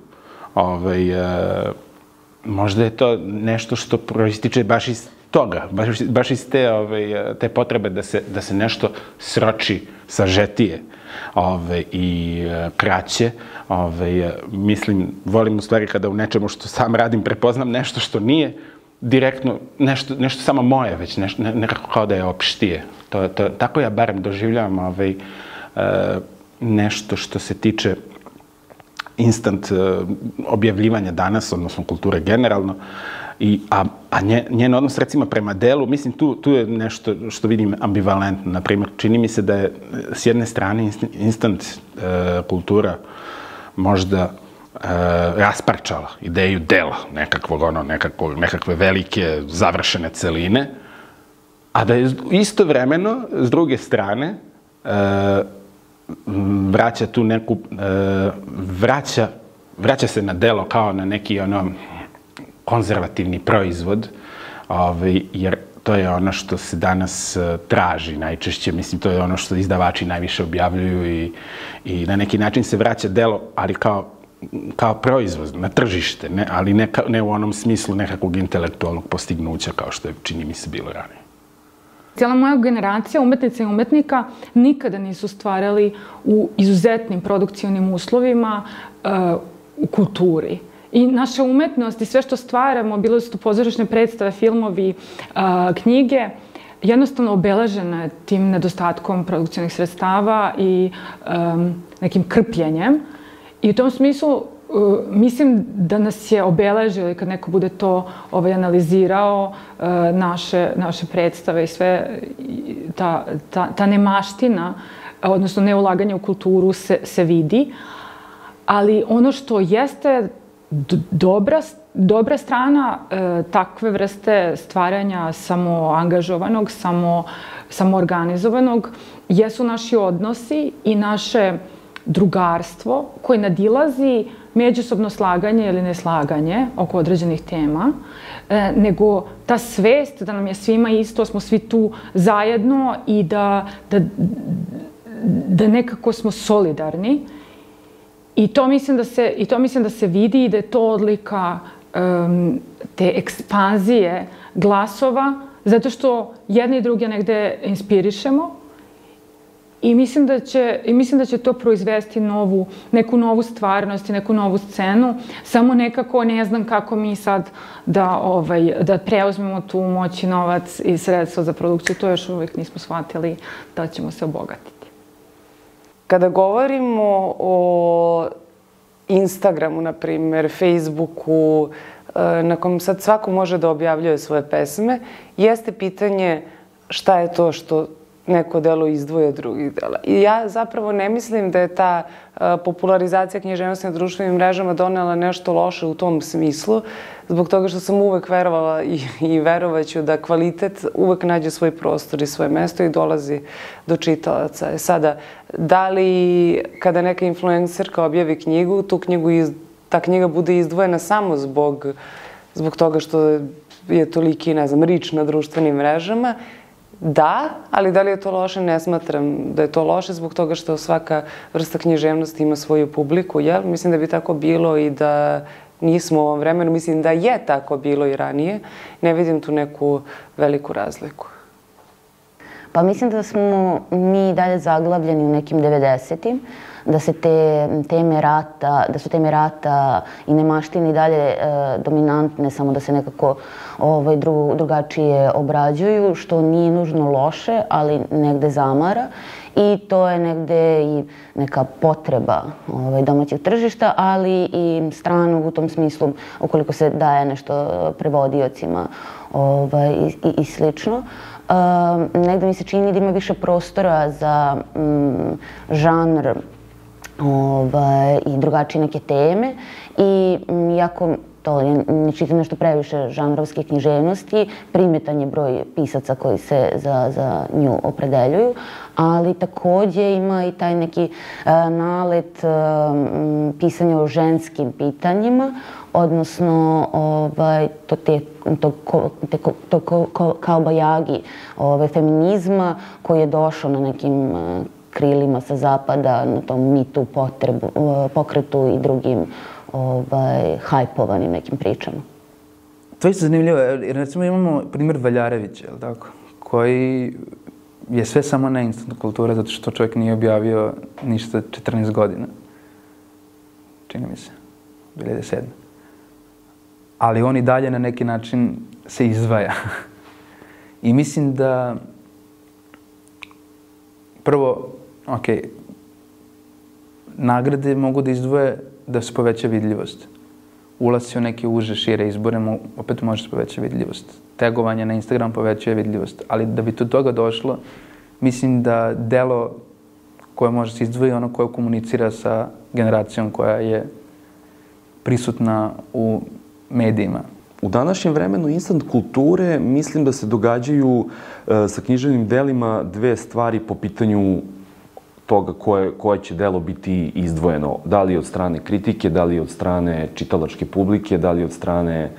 možda je to nešto što proističe baš iz toga, baš iz te potrebe da se nešto sroči sažetije i kraće. Mislim, volim u stvari kada u nečemu što sam radim prepoznam nešto što nije direktno, nešto samo moje, već nekako kao da je opštije. Tako ja barem doživljavam nešto što se tiče instant objavljivanja danas, odnosno kulture generalno, a njen odnos recimo prema delu, mislim tu je nešto što vidim ambivalentno. Naprimjer, čini mi se da je s jedne strane instant kultura možda rasparčala ideju dela, nekakve velike završene celine, a da je istovremeno, s druge strane, vraća tu neku, vraća se na delo kao na neki konzervativni proizvod, jer to je ono što se danas traži najčešće. Mislim, to je ono što izdavači najviše objavljuju i na neki način se vraća delo, ali kao proizvod na tržište, ali ne u onom smislu nekakvog intelektualnog postignuća kao što je, čini mi se, bilo ranije. Cijela moja generacija umetnica i umetnika nikada nisu stvarali u izuzetnim produkcijnim uslovima u kulturi. I naša umetnost i sve što stvaramo, bilo su to pozorišne predstave, filmovi, knjige, jednostavno obeležena je tim nedostatkom produkcijnih sredstava i nekim krpljenjem. I u tom smislu mislim da nas je obeležilo i kad neko bude to analizirao, naše predstave i sve, ta nemaština, odnosno neulaganje u kulturu se vidi. Ali ono što jeste dobra strana takve vrste stvaranja samoangažovanog, samoorganizovanog, jesu naši odnosi i naše drugarstvo koje nadilazi međusobno slaganje ili neslaganje oko određenih tema, nego ta svest da nam je svima isto, smo svi tu zajedno i da nekako smo solidarni. I to mislim da se vidi i da je to odlika te ekspanzije glasova zato što jedne i druge negde inspirišemo i mislim da će to proizvesti neku novu stvarnost i neku novu scenu, samo nekako ne znam kako mi sad da preuzmemo tu moć i novac i sredstva za produkciju, to još uvijek nismo shvatili da ćemo se obogatiti. Kada govorimo o Instagramu, na primjer, Facebooku, na kom sad svako može da objavljuje svoje pesme, jeste pitanje šta je to što neko delo izdvoje od drugih dela. I ja zapravo ne mislim da je ta popularizacija književnosti na društvenim mrežama donela nešto loše u tom smislu, zbog toga što sam uvek verovala i verovaću da kvalitet uvek nađe svoj prostor i svoje mesto i dolazi do čitalaca. Sada, da li kada neka influencerka objavi knjigu, ta knjiga bude izdvojena samo zbog toga što je toliki, ne znam, rič na društvenim mrežama, da, ali da li je to loše? Ne smatram da je to loše zbog toga što svaka vrsta književnosti ima svoju publiku. Ja mislim da bi tako bilo i da nismo u ovom vremenu. Mislim da je tako bilo i ranije. Ne vidim tu neku veliku razliku. Pa mislim da smo mi dalje zaglavljeni u nekim 90-im, da se da su teme rata i nemaštine i dalje dominantne, samo da se nekako drugačije obrađuju, što nije nužno loše, ali negde zamara. I to je negde i neka potreba domaćeg tržišta, ali i stranog u tom smislu, ukoliko se daje nešto prevodiocima i slično. Negde mi se čini da ima više prostora za žanr i drugačije neke teme i iako to ne čitam nešto previše žanrovske književnosti, primetan je broj pisaca koji se za nju opredeljuju, ali takođe ima i taj neki nalet pisanja o ženskim pitanjima, odnosno to kaobajagi feminizma koji je došao na nekim krilima sa zapada, na tom mitu pokretu i drugim hajpovanim nekim pričama. To je zanimljivo, jer recimo imamo primjer Valjarevića, je li tako? Koji je sve samo ne instant kultura, zato što čovjek nije objavio ništa 14 godina. Čini mi se, 2007. Ali on i dalje na neki način se izdvaja. I mislim da prvo, nagrade mogu da izdvoje da se poveća vidljivost. Ulasci u neke uže, šire izbore, opet može se poveća vidljivost. Tagovanje na Instagram povećuje vidljivost. Ali da bi do toga došlo, mislim da delo koje može se izdvoji ono koje komunicira sa generacijom koja je prisutna u medijima. U današnjem vremenu instant kulture mislim da se događaju sa književnim delima dve stvari po pitanju toga koje će delo biti izdvojeno. Da li od strane kritike, da li od strane čitalačke publike, da li od strane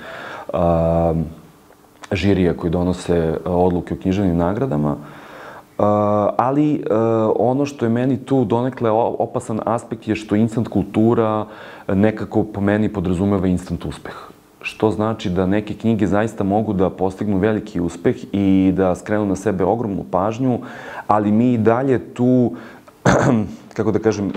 žirija koji donose odluke o književnim nagradama. Ali ono što je meni tu donekle opasan aspekt je što instant kultura nekako po meni podrazumeva instant uspeh. Što znači da neke knjige zaista mogu da postignu veliki uspeh i da skrenu na sebe ogromnu pažnju, ali mi i dalje tu, kako da kažem,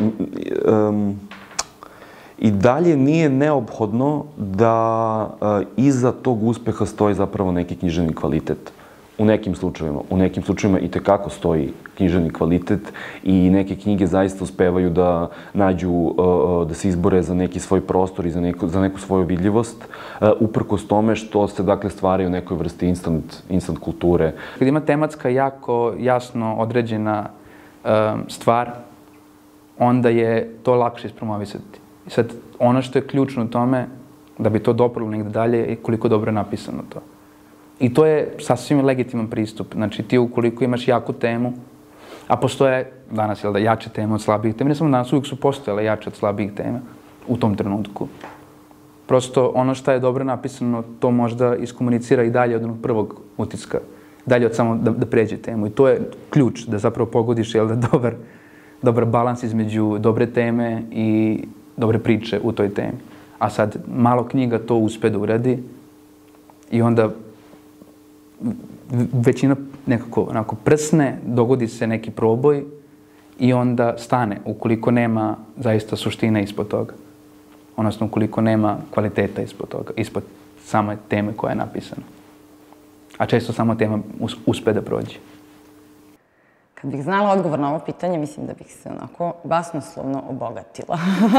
i dalje nije neophodno da iza tog uspeha stoji zapravo neki književni kvalitet. U nekim slučajevima i tekako stoji književni kvalitet i neke knjige zaista uspevaju da nađu, da se izbore za neki svoj prostor i za neku svoju vidljivost, uprkos tome što se, dakle, stvaraju u nekoj vrsti instant kulture. Kad ima tematska jako jasno određena stvar, onda je to lakše ispromovisati. I sad, ono što je ključno u tome, da bi to doprlo negde dalje, je koliko dobro je napisano to. I to je sasvim legitiman pristup. Znači, ti ukoliko imaš jaku temu, a postoje danas, jače teme od slabijih tema, ne samo danas, uvijek su postojale jače od slabijih tema u tom trenutku. Prosto, ono što je dobro napisano, to možda iskomunicira i dalje od onog prvog utiska. Dalje od samo da pređe temu. I to je ključ, da zapravo pogodiš dobar balans između dobre teme i dobre priče u toj temi. A sad, malo knjiga to uspe da uradi i onda većina nekako onako prsne, dogodi se neki proboj i onda stane, ukoliko nema zaista suštine ispod toga. Odnosno, ukoliko nema kvaliteta ispod toga, ispod same teme koja je napisana. A često samo tema uspe da prođe. Kad bih znala odgovor na ovo pitanje, mislim da bih se onako basnoslovno obogatila.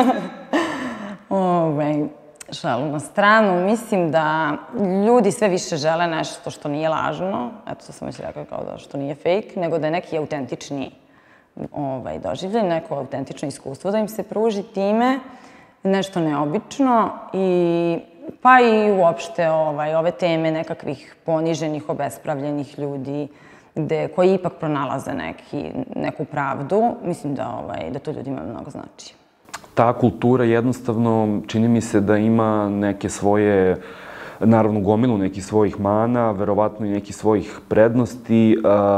Šalu na stranu. Mislim da ljudi sve više žele nešto što nije lažno, eto to sam već rekla kao da što nije fake, nego da je neki autentični doživljaj, neko autentično iskustvo da im se pruži time, nešto neobično pa i uopšte ove teme nekakvih poniženih, obespravljenih ljudi koji ipak pronalaze neku pravdu. Mislim da to ljudima mnogo znači. Ta kultura jednostavno, čini mi se da ima neke svoje, naravno gomilu nekih svojih mana, verovatno i nekih svojih prednosti.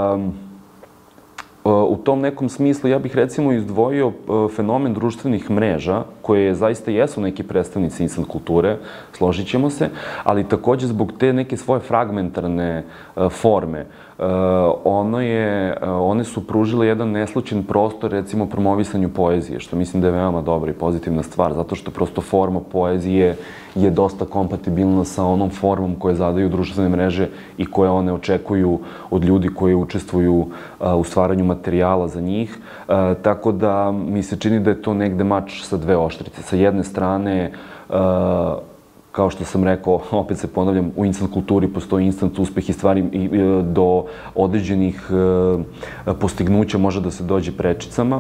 U tom nekom smislu ja bih recimo izdvojio fenomen društvenih mreža, koje zaista jesu neki predstavnici instant kulture, složit ćemo se, ali takođe zbog te neke svoje fragmentarne forme. One su pružile jedan neslučen prostor, recimo, promovisanju poezije, što mislim da je veoma dobra i pozitivna stvar, zato što prosto forma poezije je dosta kompatibilna sa onom formom koje zadaju društvene mreže i koje one očekuju od ljudi koji učestvuju u stvaranju materijala za njih. Tako da mi se čini da je to negde mač sa dve oštrice. Sa jedne strane, kao što sam rekao, opet se ponavljam, u instant kulturi postoji instant uspeh i stvari do određenih postignuća može da se dođe prečicama.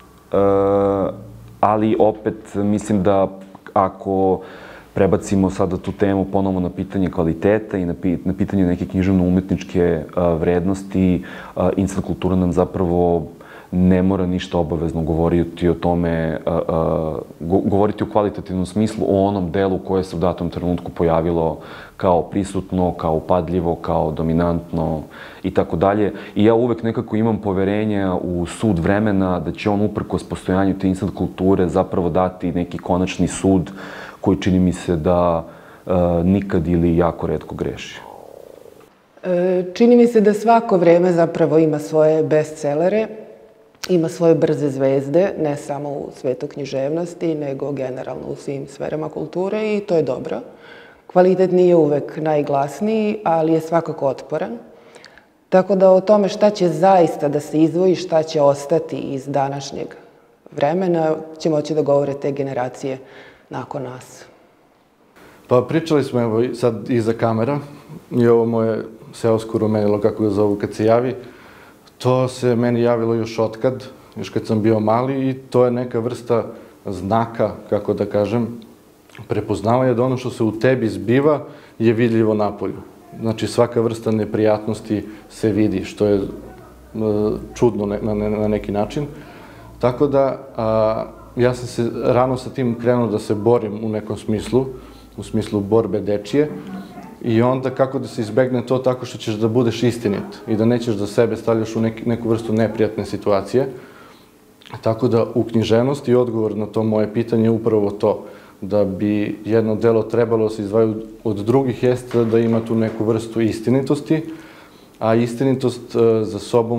Ali opet mislim da ako prebacimo sada tu temu ponovo na pitanje kvaliteta i na pitanje neke književno-umetničke vrednosti, instant kultura nam zapravo ne mora ništa obavezno govoriti o tome, govoriti u kvalitativnom smislu o onom delu koje se u datom trenutku pojavilo kao prisutno, kao upadljivo, kao dominantno i tako dalje. I ja uvek nekako imam poverenja u sud vremena da će on uprkos postojanju te instant kulture zapravo dati neki konačni sud koji čini mi se da nikad ili jako retko greši. Čini mi se da svako vreme zapravo ima svoje bestsellere, ima svoje brze zvezde, ne samo u svetu književnosti, nego generalno u svim sferama kulture i to je dobro. Kvalitet nije uvek najglasniji, ali je svakako otporan. Tako da o tome šta će zaista da se izdvoji, šta će ostati iz današnjeg vremena, će moći da govore te generacije nakon nas. Pa pričali smo evo sad iza kamera i ovo moje seosko rumenilo, kako ga zovu kad se javi. To se meni javilo još otkad, još kad sam bio mali i to je neka vrsta znaka, kako da kažem, prepoznavanja da ono što se u tebi zbiva je vidljivo napolju. Znači svaka vrsta neprijatnosti se vidi, što je čudno na neki način. Tako da ja sam se rano sa tim krenuo da se borim u nekom smislu, u smislu borbe dečije. I onda kako da se izbegne to tako što ćeš da budeš istinit i da nećeš da sebe stavljaš u neku vrstu neprijatne situacije. Tako da u književnosti odgovor na to moje pitanje je upravo to, da bi jedno delo trebalo se izdvajati od drugih jeste da ima tu neku vrstu istinitosti, a istinitost za sobom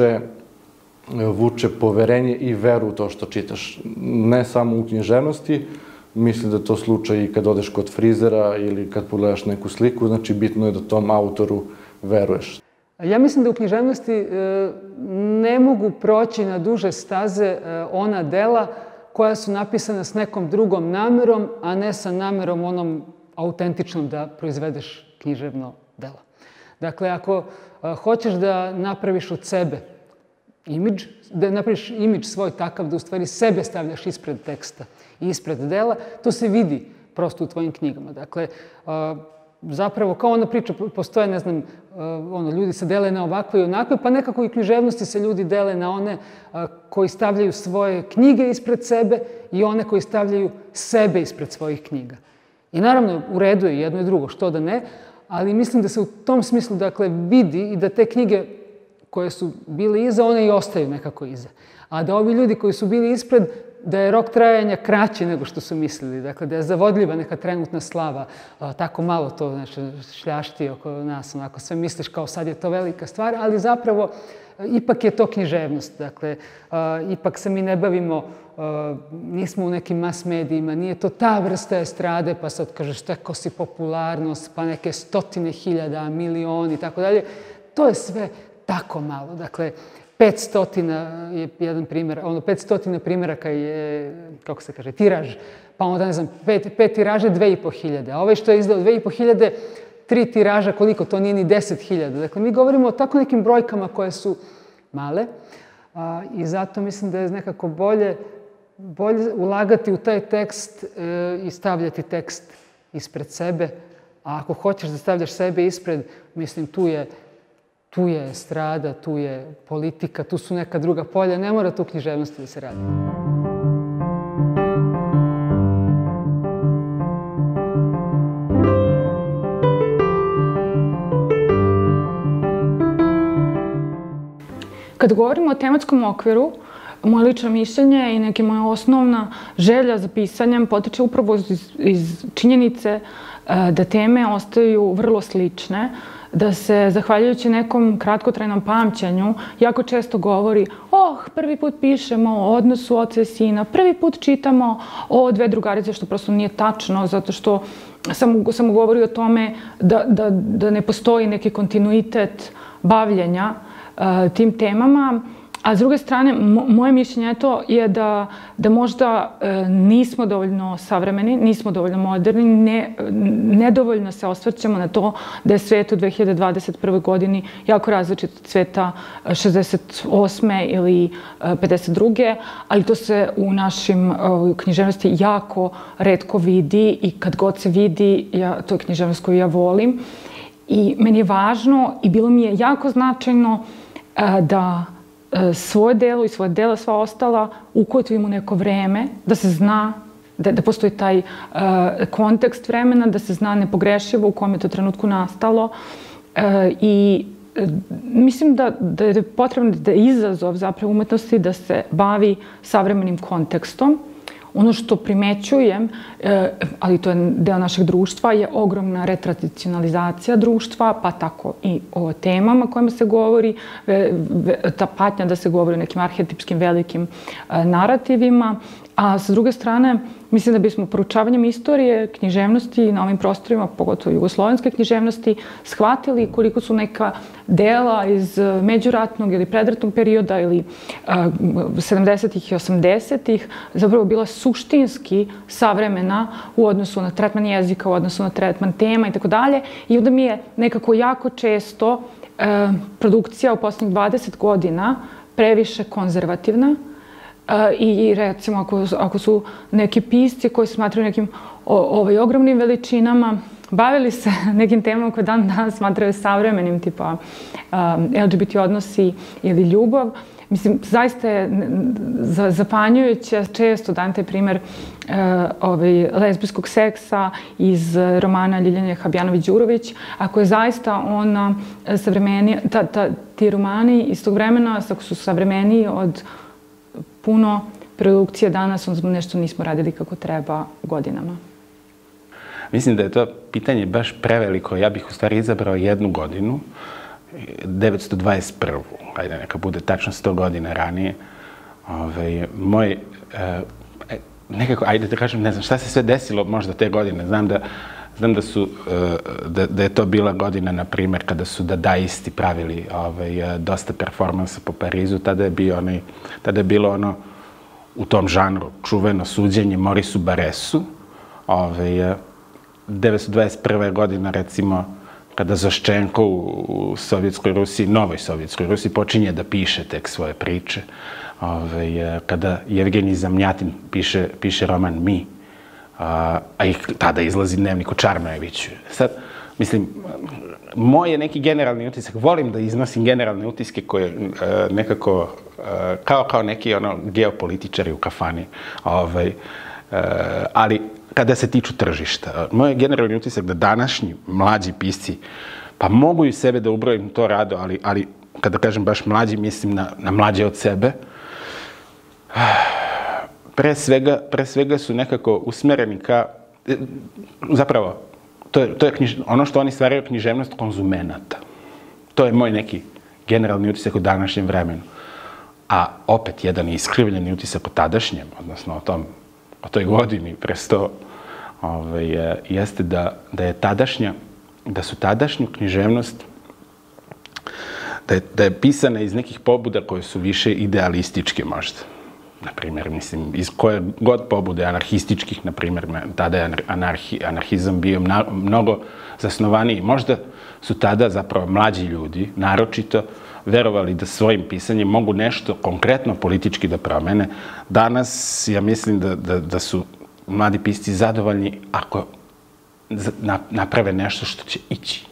vuče poverenje i veru u to što čitaš. Ne samo u književnosti, mislim da je to slučaj i kad odeš kod frizera ili kad pogledaš neku sliku, znači bitno je da tom autoru veruješ. Ja mislim da u književnosti ne mogu proći na duže staze ona dela koja su napisana s nekom drugom namerom, a ne sa namerom onom autentičnom da proizvedeš književno delo. Dakle, ako hoćeš da napraviš od sebe imidž, da napraviš imidž svoj takav da u stvari sebe stavljaš ispred teksta i ispred dela, to se vidi prosto u tvojim knjigama. Dakle, zapravo kao ona priča, postoje, ne znam, ljudi se dele na ovakve i onakve, pa nekako i književnosti se ljudi dele na one koji stavljaju svoje knjige ispred sebe i one koji stavljaju sebe ispred svojih knjiga. I naravno, u redu je jedno i drugo, što da ne, ali mislim da se u tom smislu, dakle, vidi i da te knjige koje su bile iza, one i ostaju nekako iza. A da ovi ljudi koji su bili ispred da je rok trajanja kraći nego što su mislili. Dakle, da je zavodljiva neka trenutna slava. Tako malo to znači, šljašti oko nas. Onako, sve misliš kao sad je to velika stvar, ali zapravo ipak je to književnost. Dakle, ipak se mi ne bavimo, nismo u nekim mas medijima, nije to ta vrsta estrade, pa sad kažeš teko si popularnost, pa neke 100.000, milioni i tako dalje. To je sve tako malo. Dakle, 500 je jedan primjer, 500 primjeraka je, kako se kaže, tiraž. Pa onda, ne znam, 5 tiraže, 2.500. A ovaj što je izdao 2.500, 3 tiraža, koliko? To nije ni 10.000. Dakle, mi govorimo o tako nekim brojkama koje su male i zato mislim da je nekako bolje ulagati u taj tekst i stavljati tekst ispred sebe. A ako hoćeš da stavljaš sebe ispred, mislim, tu je estrada, tu je politika, tu su neka druga polja. Ne mora tu književnosti da se radi. Kad govorimo o tematskom okviru, moje lično mišljenje i neka moja osnovna želja za pisanjem potiče upravo iz činjenice da teme ostaju vrlo slične, da se, zahvaljujući nekom kratkotrajnom pamćenju, jako često govori prvi put pišemo o odnosu oca i sina, prvi put čitamo o dve drugarice, što prosto nije tačno, zato što samo govori o tome da ne postoji neki kontinuitet bavljenja tim temama. A s druge strane, moje mišljenje je da možda nismo dovoljno savremeni, nismo dovoljno moderni, nedovoljno se osvrćemo na to da je svet u 2021. godini jako različit od sveta 68. ili 52. Ali to se u našim književnosti jako retko vidi i kad god se vidi, to je književnost koju ja volim. I meni je važno i bilo mi je jako značajno da svoje delo i svoje dela sva ostala ukotvim u neko vreme, da se zna, da postoji taj kontekst vremena, da se zna nepogrešivo u kom je to trenutku nastalo. I mislim da je potrebno da je izazov zapravo umetnosti da se bavi savremenim kontekstom. Ono što primećujem, ali to je deo našeg društva, je ogromna retradicionalizacija društva, pa tako i o temama kojima se govori, ta patnja da se govori o nekim arhetipskim velikim narativima. A sa druge strane, mislim da bismo proučavanjem istorije, književnosti na ovim prostorima, pogotovo jugoslovenske književnosti, shvatili koliko su neka dela iz međuratnog ili predratnog perioda ili 70-ih i 80-ih zapravo bila suštinski savremena u odnosu na tretman jezika, u odnosu na tretman tema i tako dalje. I onda mi je nekako jako često produkcija u posljednjih 20 godina previše konzervativna. I recimo ako su neki pisci koji smatraju nekim ogromnim veličinama bavili se nekim temama koje dan danas smatraju savremenim, tipa LGBT odnosi ili ljubav, mislim, zaista je zapanjujuće. Često dajem taj primjer lezbijskog seksa iz romana Ljiljane Habjanović-Đurović. Ako je zaista ona savremenija, ti romani iz tog vremena, ako su savremeniji od puno produkcije danas, onda nešto nismo radili kako treba godinama. Mislim da je to pitanje baš preveliko. Ja bih u stvari izabrao jednu godinu, 921. Ajde, neka bude tačno 100 godina ranije. Nekako, ajde da kažem, ne znam šta se sve desilo možda te godine. Znam da je to bila godina, na primjer, kada su dadaisti pravili dosta performansa po Parizu. Tada je bilo ono u tom žanru čuveno suđenje Morisu Baresu. 1921. godina, recimo, kada Zoščenko u Sovjetskoj Rusiji, novoj Sovjetskoj Rusiji, počinje da piše tek svoje priče. Kada Jevgenij Zamjatin piše roman Mi, a i tada izlazi Dnevnik o Čarnojeviću. Sad, mislim, moj je neki generalni utisak, volim da iznosim generalne utiske koje nekako, kao neki geopolitičari u kafani, ali kada se tiču tržišta. Moj je generalni utisak da današnji mlađi pisci, pa mogu i sebe da ubrojim to rado, ali kada kažem baš mlađi, mislim na mlađe od sebe, pre svega su nekako usmereni ka, zapravo, to je ono što oni stvaraju književnost konzumenata. To je moj neki generalni utisak u današnjem vremenu. A opet jedan iskrivljeni utisak o tadašnjem, odnosno o toj godini pre 100, jeste da su tadašnju književnost, da je pisana iz nekih pobuda koje su više idealističke možda. Naprimjer, mislim, iz koje god pobude anarhističkih, naprimjer, tada je anarhizam bio mnogo zasnovaniji. Možda su tada zapravo mlađi ljudi, naročito, verovali da svojim pisanjem mogu nešto konkretno politički da promene. Danas, ja mislim da su mladi pisci zadovoljni ako naprave nešto što će ići.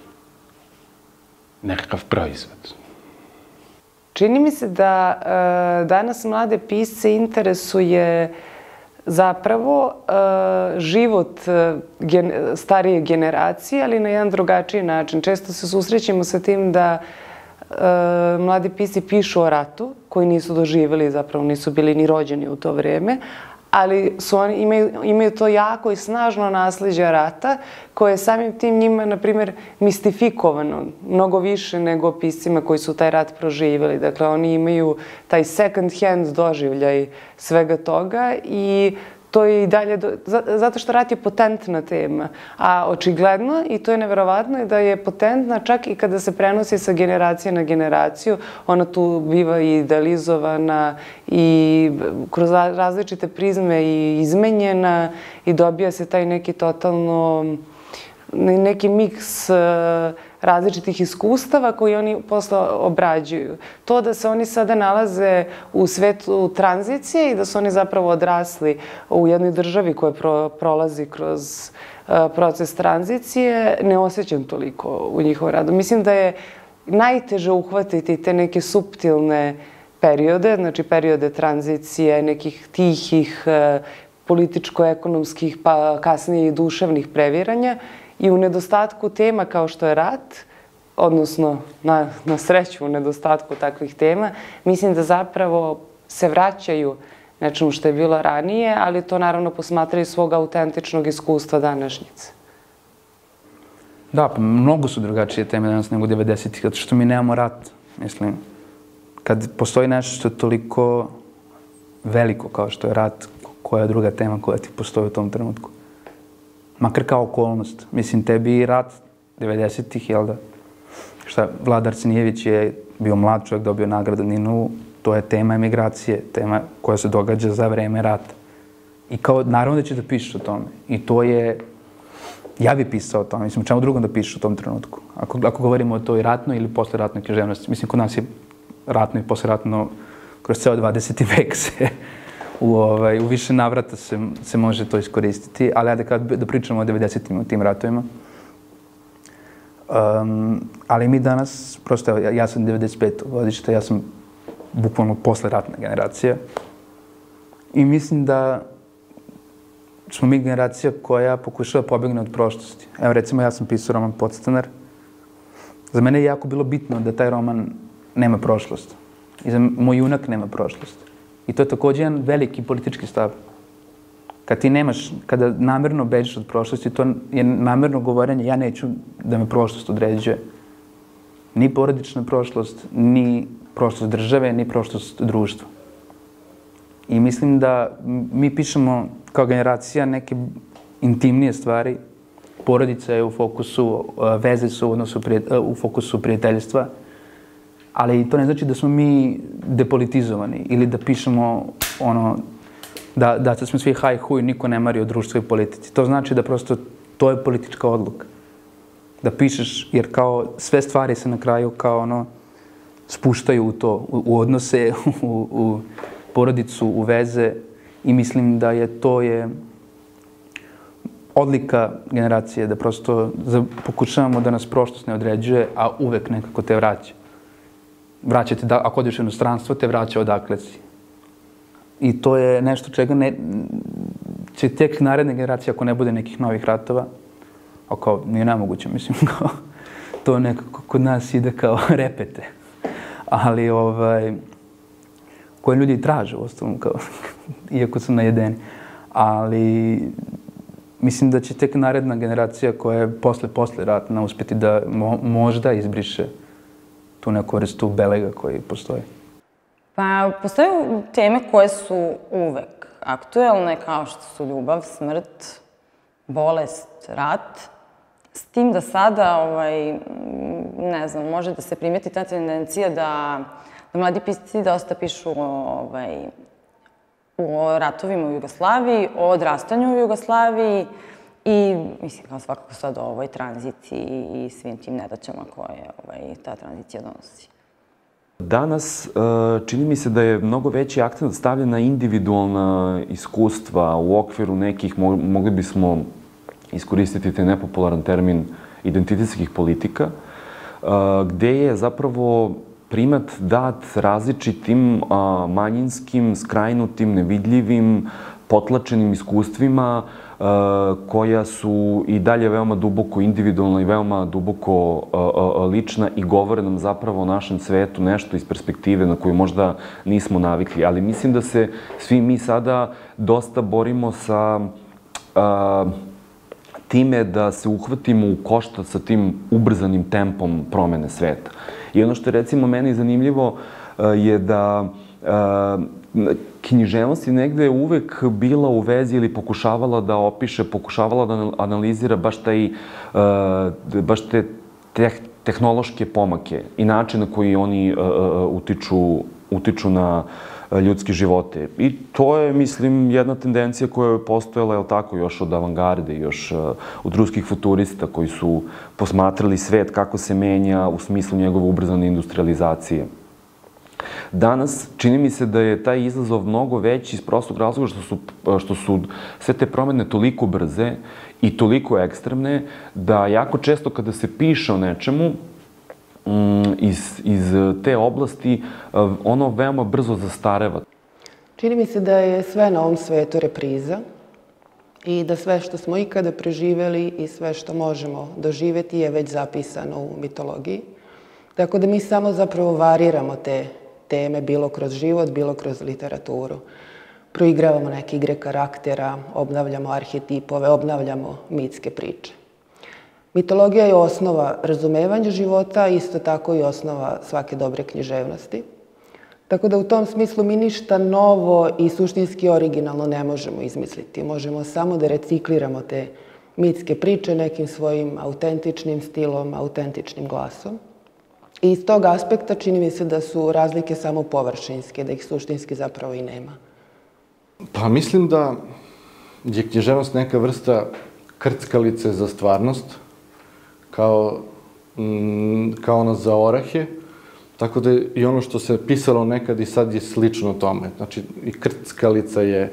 Nekakav proizvod. Čini mi se da danas mlade pisce interesuje zapravo život starije generacije, ali na jedan drugačiji način. Često se susrećemo sa tim da mladi pisci pišu o ratu, koji nisu doživjeli, zapravo nisu bili ni rođeni u to vreme, ali imaju to jako i snažno nasleđe rata, koje je samim tim njima, na primjer, mistifikovano mnogo više nego piscima koji su taj rat proživjeli. Dakle, oni imaju taj second hand doživljaj svega toga i to je i dalje, zato što rat je potentna tema. A očigledno, i to je neverovatno, da je potentna čak i kada se prenosi sa generacije na generaciju. Ona tu biva i idealizovana i kroz različite prizme i izmenjena i dobija se taj neki totalno, neki miks različitih iskustava koji oni posle obrađuju. To da se oni sada nalaze u svetu tranzicije i da su oni zapravo odrasli u jednoj državi koja prolazi kroz proces tranzicije, ne osjećam toliko u njihovom radu. Mislim da je najteže uhvatiti te neke suptilne periode, znači periode tranzicije, nekih tihih, političko-ekonomskih, pa kasnije i duševnih previranja. I u nedostatku tema kao što je rat, odnosno na sreću u nedostatku takvih tema, mislim da zapravo se vraćaju nečemu što je bilo ranije, ali to naravno posmatraju svog autentičnog iskustva današnjice. Da, pa mnogo su drugačije teme danas nego 90-ih, zato što mi nemamo rat. Mislim, kad postoji nešto što je toliko veliko kao što je rat, koja je druga tema koja ti postoji u tom trenutku? Makar kao okolnost. Mislim, tebi i rat 90-ih, jel da? Šta, Vlada Arsenijević je bio mlad čovjek, dobio nagradu Ninovu, to je tema emigracije, tema koja se događa za vreme rata. I kao, naravno da će da pišeš o tome. I to je, ja bih pisao o tome, mislim, o čemu drugom da pišeš u tom trenutku. Ako govorimo o toj ratnoj ili posleratnoj književnosti, mislim, kod nas je ratno i posleratno, kroz ceo 20. vek se u više navrata se može to iskoristiti, ali ajde da pričamo o 90-im, o tim ratovima. Ali mi danas, prosto, ja sam 95. godište, ja sam bukvalno posleratna generacija i mislim da smo mi generacija koja pokušava pobegne od prošlosti. Evo, recimo, ja sam pisao roman Podstanar. Za mene je jako bilo bitno da taj roman nema prošlost. I za moj junak nema prošlost. I to je također jedan veliki politički stav. Kada namjerno bežiš od prošlosti, to je namjerno govorenje, ja neću da me prošlost određuje. Ni porodična prošlost, ni prošlost države, ni prošlost društva. I mislim da mi pišemo kao generacija neke intimnije stvari. Porodica je u fokusu, veze su u fokusu prijateljstva, ali to ne znači da smo mi depolitizovani ili da pišemo da smo svi haj huj, niko ne mari o društvu i politici. To znači da prosto to je politička odluka. Da pišeš, jer kao sve stvari se na kraju kao spuštaju u to, u odnose, u porodicu, u veze i mislim da to je odlika generacije, da prosto pokušavamo da nas prošlost ne određuje, a uvek nekako te vraća. Vraća te, ako odeš u inostranstvo, te vraća odakle si. I to je nešto čega će tek naredne generacije, ako ne bude nekih novih ratova, a kao nije nemoguće, mislim, to nekako kod nas ide kao repete. Ali koje ljudi traže, u osnovu, kao iako su najedeni. Ali mislim da će tek naredna generacija koja je posle ratna uspjeti da možda izbriše tu neku vrstu belega koji postoji. Pa, postoje teme koje su uvek aktuelne, kao što su ljubav, smrt, bolest, rat. S tim da sada, ne znam, može da se primeti ta tendencija da mladi pisci dosta pišu o ratovima u Jugoslaviji, o odrastanju u Jugoslaviji i, mislim, kao svakako sad o ovoj tranziciji i svim tim nedaćama koje ta tranzicija donosi. Danas čini mi se da je mnogo veći akcent stavljen na individualna iskustva u okviru nekih, mogli bismo iskoristiti taj nepopularan termin identitetskih politika, gde je zapravo primat dat različitim manjinskim, skrajnutim, nevidljivim, potlačenim iskustvima koja su i dalje veoma duboko individualna i veoma duboko lična i govore nam zapravo o našem svetu nešto iz perspektive na koju možda nismo navikli. Ali mislim da se svi mi sada dosta borimo sa time da se uhvatimo u koštac sa tim ubrzanim tempom promene sveta. I ono što je recimo meni zanimljivo je da književnost je negde uvek bila u vezi ili pokušavala da opiše, pokušavala da analizira baš te tehnološke pomake i način na koji oni utiču na ljudske živote. I to je, mislim, jedna tendencija koja je postojala, je tako, još od avangarde, još od ruskih futurista koji su posmatrali svet kako se menja u smislu njegove ubrzane industrializacije. Danas, čini mi se da je taj izazov mnogo veći iz prostog razloga što su sve te promene toliko brze i toliko ekstremne da jako često kada se piše o nečemu iz te oblasti, ono veoma brzo zastareva. Čini mi se da je sve na ovom svetu repriza i da sve što smo ikada preživeli i sve što možemo doživeti je već zapisano u mitologiji. Tako da mi samo zapravo variramo te teme, bilo kroz život, bilo kroz literaturu. Proigravamo neke igre karaktera, obnavljamo arhetipove, obnavljamo mitske priče. Mitologija je osnova razumevanja života, isto tako i osnova svake dobre književnosti. Tako da u tom smislu mi ništa novo i suštinski originalno ne možemo izmisliti. Možemo samo da recikliramo te mitske priče nekim svojim autentičnim stilom, autentičnim glasom. I iz tog aspekta čini mi se da su razlike samo površinske, da ih suštinski zapravo i nema. Pa mislim da je književnost neka vrsta krckalice za stvarnost, kao ono za orahe, tako da i ono što se pisalo nekad i sad je slično tome. Znači, i krckalica je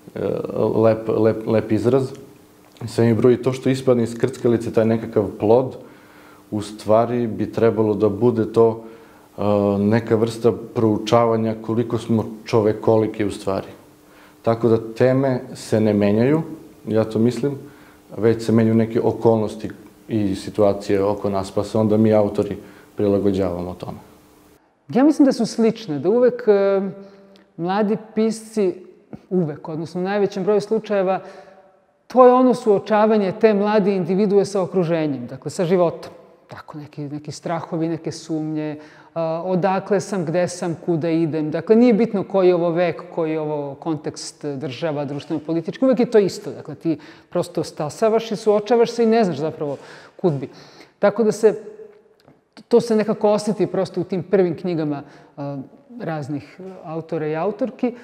lep izraz. Sve mi broji to što ispadne iz krckalice, taj nekakav plod, u stvari bi trebalo da bude to neka vrsta proučavanja koliko smo čovekoliki u stvari. Tako da teme se ne menjaju, ja to mislim, već se menjaju neke okolnosti i situacije oko nas, pa se onda mi autori prilagođavamo tome. Ja mislim da su slične, da uvek mladi pisci, odnosno u najvećem broju slučajeva, to je ono suočavanje te mlade individue sa okruženjem, dakle sa životom. Tako, neki strahovi, neke sumnje, odakle sam, gde sam, kuda idem. Dakle, nije bitno koji je ovo vek, koji je ovo kontekst država, društveno-politički. Uvek je to isto. Dakle, ti prosto stasavaš i suočavaš se i ne znaš zapravo kud bi. Tako da to se nekako osjeti prosto u tim prvim knjigama raznih autora i autorki.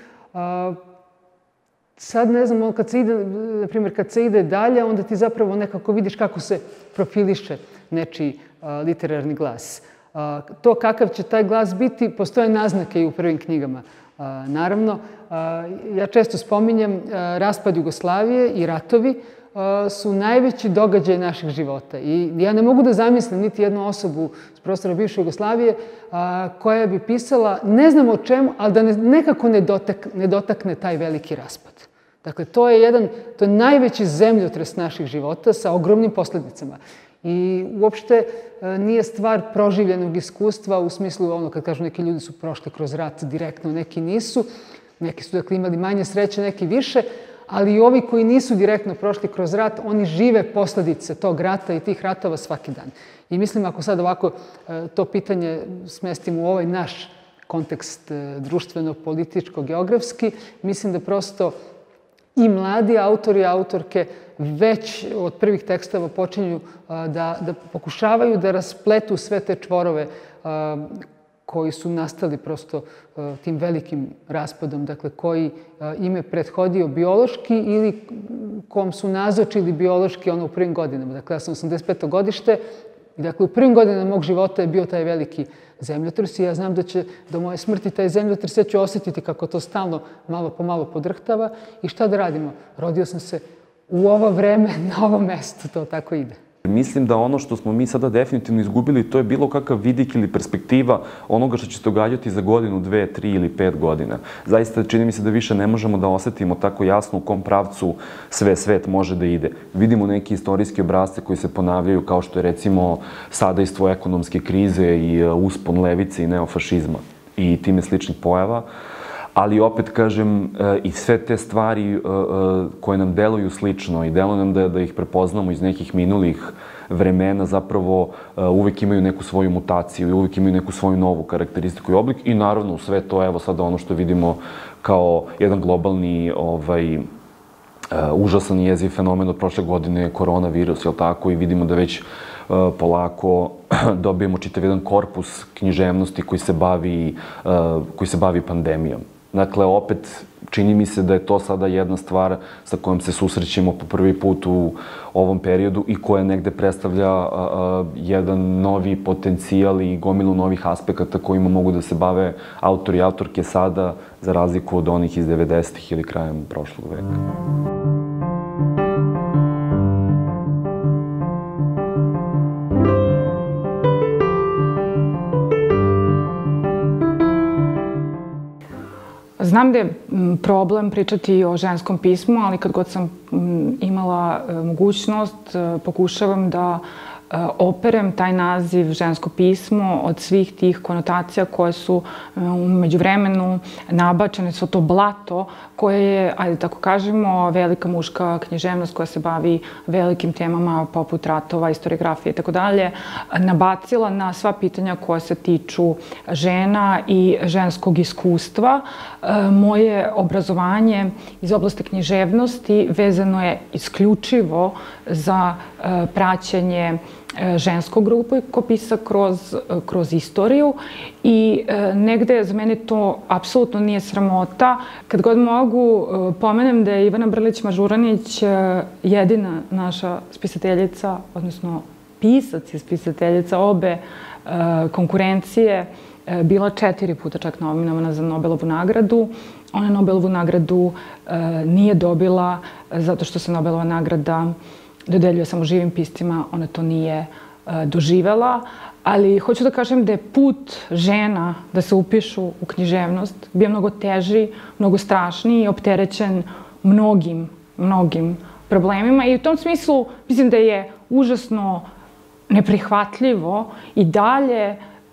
Sad, ne znam, kad se ide dalje, onda ti zapravo nekako vidiš kako se profiliše nečiji literarni glas. To kakav će taj glas biti, postoje naznake i u prvim knjigama. Naravno, ja često spominjem raspad Jugoslavije i ratovi su najveći događaj naših života. I ja ne mogu da zamislim niti jednu osobu s prostora bivše Jugoslavije koja bi pisala, ne znam o čemu, ali da nekako ne dotakne taj veliki raspad. Dakle, to je najveći zemljotres naših života sa ogromnim posledicama. I uopšte nije stvar proživljenog iskustva u smislu, kad kažu neki ljudi su prošli kroz rat direktno, neki nisu. Neki su dakle imali manje sreće, neki više, ali i ovi koji nisu direktno prošli kroz rat, oni žive posledice tog rata i tih ratova svaki dan. I mislim, ako sad ovako to pitanje smestimo u ovaj naš kontekst društveno-političko-geografski, mislim da prosto i mladi autori i autorke već od prvih tekstova počinju da pokušavaju da raspletu sve te čvorove koji su nastali prosto tim velikim raspadom, dakle koji im je prethodio biološki ili kom su nazočili biološki u prvim godinama. Dakle, ja sam 85. godište i dakle u prvim godinama mog života je bio taj veliki zemljotres i ja znam da će do moje smrti taj zemljotres, ja ću osjetiti kako to stalno malo po malo podrhtava i šta da radimo? Rodio sam se u ovo vreme, na ovom mestu, to tako ide. Mislim da ono što smo mi sada definitivno izgubili, to je bilo kakav vidik ili perspektiva onoga što će se događati za godinu, 2, 3 ili 5 godina. Zaista čini mi se da više ne možemo da osetimo tako jasno u kom pravcu svet može da ide. Vidimo neke istorijske obrazce koji se ponavljaju kao što je recimo sadejstvo ekonomske krize i uspon levice i neofašizma i time sličnih pojava. Ali opet kažem, i sve te stvari koje nam deluju slično i deluje nam da ih prepoznamo iz nekih minulih vremena, zapravo uvek imaju neku svoju mutaciju i uvek imaju neku svoju novu karakteristiku i oblik. I naravno, sve to, evo sada ono što vidimo kao jedan globalni užasan i jeziv fenomen od prošle godine, koronavirus, jel tako? I vidimo da već polako dobijemo čitav jedan korpus književnosti koji se bavi pandemijom. Dakle, opet, čini mi se da je to sada jedna stvar sa kojom se susrećemo po prvi put u ovom periodu i koja negde predstavlja jedan novi potencijal i gomilu novih aspekata kojima mogu da se bave autori i autorke sada, za razliku od onih iz 90-ih ili krajem prošlog veka. Znam da je problem pričati o ženskom pismu, ali kad god sam imala mogućnost, pokušavam da operem taj naziv žensko pismo od svih tih konotacija koje su umeđu vremenu nabačene, svo to blato koje je, ajde tako kažemo, velika muška književnost koja se bavi velikim temama poput ratova, historiografije i tako dalje, nabacila na sva pitanja koja se tiču žena i ženskog iskustva. Moje obrazovanje iz oblasti književnosti vezano je isključivo za praćenje ženskog rukopisa kroz istoriju i negde za mene to apsolutno nije sramota. Kad god mogu, pomenem da je Ivana Brlić-Mažuranić jedina naša spisateljica, odnosno pisac i spisateljica obe konkurencije, bila 4 puta čak nominovana za Nobelovu nagradu. Ona Nobelovu nagradu nije dobila zato što se Nobelova nagrada dodeljuje samo živim piscima, ona to nije doživela, ali hoću da kažem da je put žena da se upišu u književnost bio mnogo teži, mnogo strašniji i opterećen mnogim problemima i u tom smislu mislim da je užasno neprihvatljivo i dalje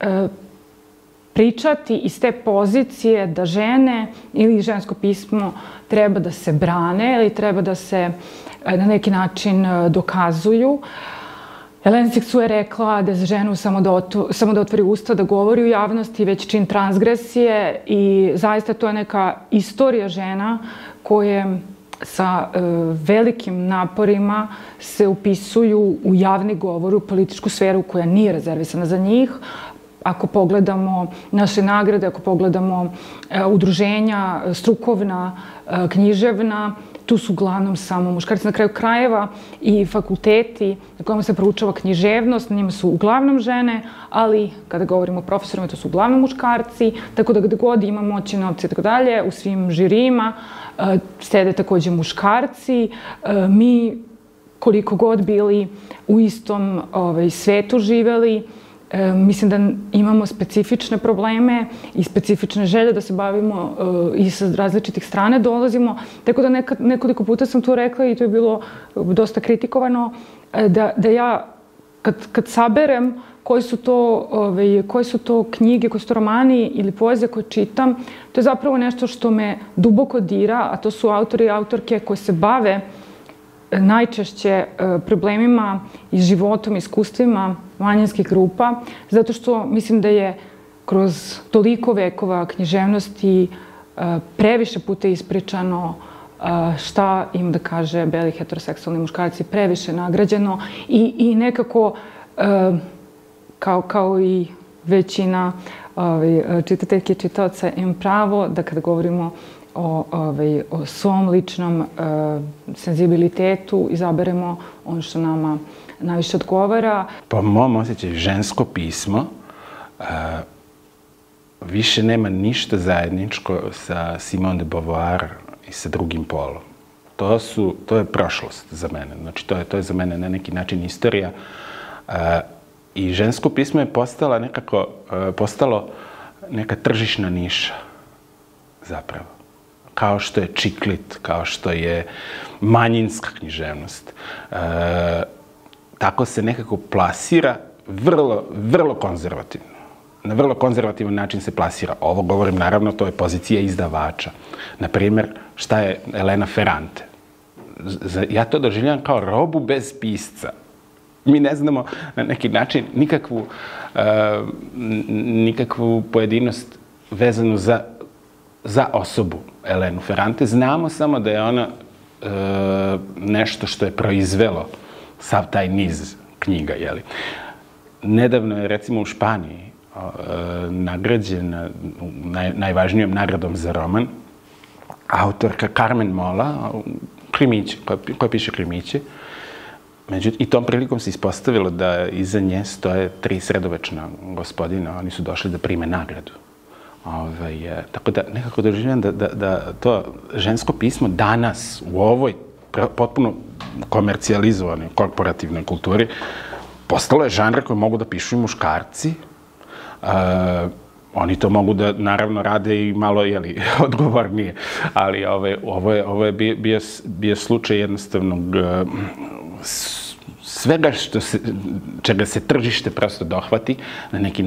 pričati iz te pozicije da žene ili žensko pismo treba da se brane ili treba da se na neki način dokazuju. Hélène Cixous je rekla da je za ženu samo da otvori usta, da govori u javnosti, već čin transgresije i zaista to je neka istorija žena koje sa velikim naporima se upisuju u javni govor, u političku sferu koja nije rezervisana za njih. Ako pogledamo naše nagrade, ako pogledamo udruženja strukovna, književna, tu su uglavnom samo muškarci. Na kraju krajeva i fakulteti na kojima se proučava književnost, na njima su uglavnom žene, ali kada govorimo o profesorima, to su uglavnom muškarci, tako da gde god ima moći, novci i tako dalje, u svim žirijima sede takođe muškarci. Mi, koliko god bili u istom svetu živeli, mislim da imamo specifične probleme i specifične želje da se bavimo i sa različitih strane dolazimo. Tako da nekoliko puta sam to rekla i to je bilo dosta kritikovano, da ja kad saberem koji su to knjige, koji su to romani ili poezije koje čitam, to je zapravo nešto što me duboko dira, a to su autori i autorke koji se bave najčešće problemima i životom, iskustvima manjinskih grupa, zato što mislim da je kroz toliko vekova književnosti previše puta ispričano šta im da kaže beli heteroseksualni muškarci, previše nagrađeno i nekako kao i većina čitateljke i čitaoca im pravo da kada govorimo o svom ličnom senzibilitetu izaberemo ono što nama najviše odgovara. Po mom osjećaju, žensko pismo više nema ništa zajedničko sa Simone de Beauvoir i sa drugim polom. To je prošlost za mene. Znači, to je za mene na neki način istorija. I žensko pismo je postalo neka tržišna niša, zapravo. Kao što je čiklit, kao što je manjinska književnost. Tako se nekako plasira vrlo konzervativno. Na vrlo konzervativan način se plasira. Ovo govorim, naravno, to je pozicija izdavača. Naprimer, šta je Elena Ferrante? Ja to doživljam kao robu bez pisca. Mi ne znamo na neki način nikakvu pojedinost vezanu za osobu Elenu Ferrante. Znamo samo da je ona nešto što je proizvelo sav taj niz knjiga. Nedavno je, recimo, u Španiji nagrađena najvažnijom nagradom za roman autorka Carmen Mola, koja piše krimiće. Međutim, i tom prilikom se ispostavilo da iza nje stoje 3 sredovečna gospodina. Oni su došli da prime nagradu. Tako da nekako doživljam da to žensko pismo danas u ovoj potpuno komercijalizovanoj korporativnoj kulturi postalo je žanr koji mogu da pišu i muškarci. Oni to mogu da, naravno, rade i malo, odgovornije. Ali ovo je bio slučaj jednostavnog svega čega se tržište prosto dohvati, na neki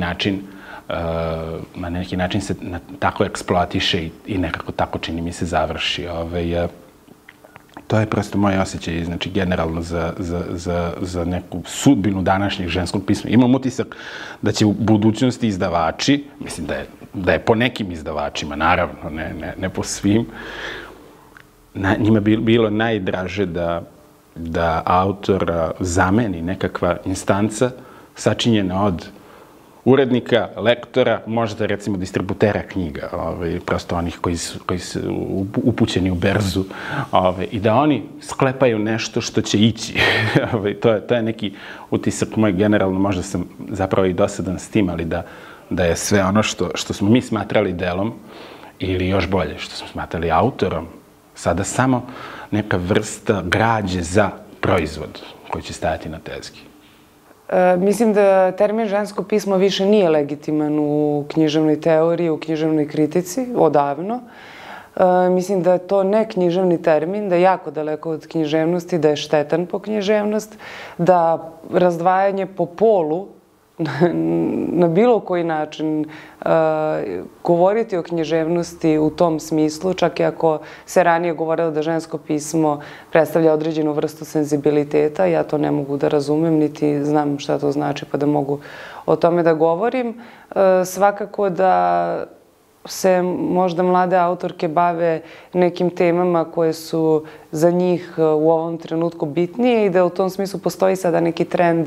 način se tako eksploatiše i nekako tako, čini mi se, završi. To je prosto moj osjećaj, znači, generalno za neku sudbinu današnjeg ženskog pisma. Imam utisak da će u budućnosti izdavači, mislim da je po nekim izdavačima, naravno, ne po svim, njima bilo najdraže da autor zameni nekakva instanca sačinjena od urednika, lektora, možda recimo distributera knjiga, prosto onih koji su upućeni u berzu, i da oni sklepaju nešto što će ići. To je neki utisak moj generalno, možda sam zapravo i dosadan s tim, ali da je sve ono što smo mi smatrali delom, ili još bolje, što smo smatrali autorom, sada samo neka vrsta građe za proizvod koji će stajati na tezgi. Mislim da termin žensko pismo više nije legitiman u književnoj teoriji, u književnoj kritici, odavno. Mislim da je to ne književni termin, da je jako daleko od književnosti, da je štetan po književnost, da razdvajanje po polu na bilo koji način govoriti o književnosti u tom smislu, čak i ako se ranije govorilo da žensko pismo predstavlja određenu vrstu senzibiliteta, ja to ne mogu da razumem, niti znam šta to znači pa da mogu o tome da govorim. Svakako da se možda mlade autorke bave nekim temama koje su za njih u ovom trenutku bitnije i da u tom smislu postoji sada neki trend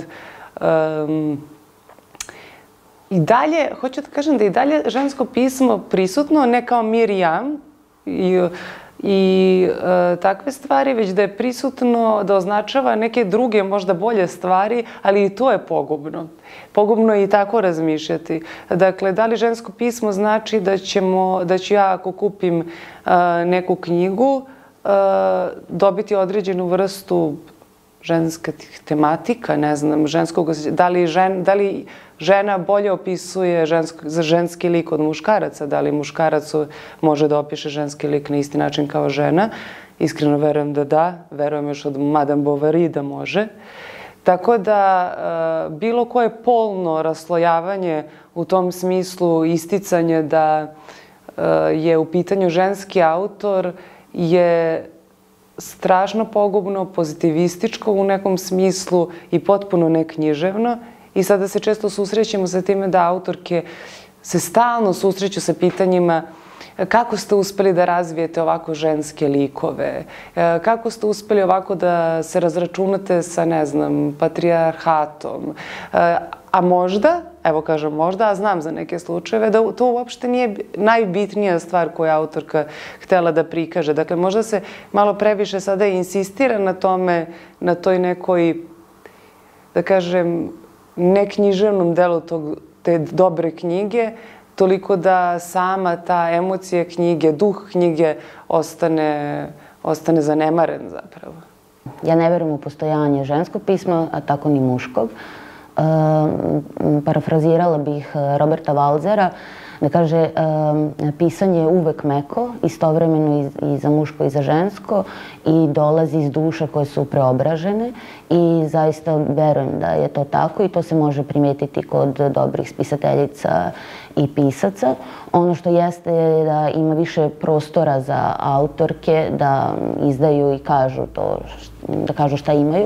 i dalje, hoću da kažem da je i dalje žensko pismo prisutno, ne kao Mirjam i takve stvari, već da je prisutno, da označava neke druge, možda bolje stvari, ali i to je pogubno. Pogubno je i tako razmišljati. Dakle, da li žensko pismo znači da ću ja, ako kupim neku knjigu, dobiti određenu vrstu ženskih tematika, ne znam, ženskog osjećaja, da li žena bolje opisuje ženski lik od muškaraca, da li muškarac može da opiše ženski lik na isti način kao žena. Iskreno verujem da da, verujem još od Madame Bovary da može. Tako da bilo koje polno raslojavanje u tom smislu isticanje da je u pitanju ženski autor je strašno pogubno, pozitivističko u nekom smislu i potpuno neknjiževno. I sada se često susrećemo sa time da autorke se stalno susreću sa pitanjima kako ste uspeli da razvijete ovako ženske likove, kako ste uspeli ovako da se razračunate sa, ne znam, patrijarhatom. A možda, evo kažem možda, a znam za neke slučajeve, da to uopšte nije najbitnija stvar koju je autorka htela da prikaže. Dakle, možda se malo previše sada insistira na tome, na toj nekoj, da kažem, neknjiževnom delu te dobre knjige, toliko da sama ta emocija knjige, duh knjige ostane zanemaren zapravo. Ja ne verujem u postojanje ženskog pisma, a tako ni muškog. Parafrazirala bih Roberta Walzera, da kaže pisanje je uvek meko, istovremeno i za muško i za žensko i dolazi iz duša koje su preobražene i zaista verujem da je to tako i to se može primetiti kod dobrih spisateljica i pisaca. Ono što jeste je da ima više prostora za autorke da izdaju i kažu to, da kažu šta imaju.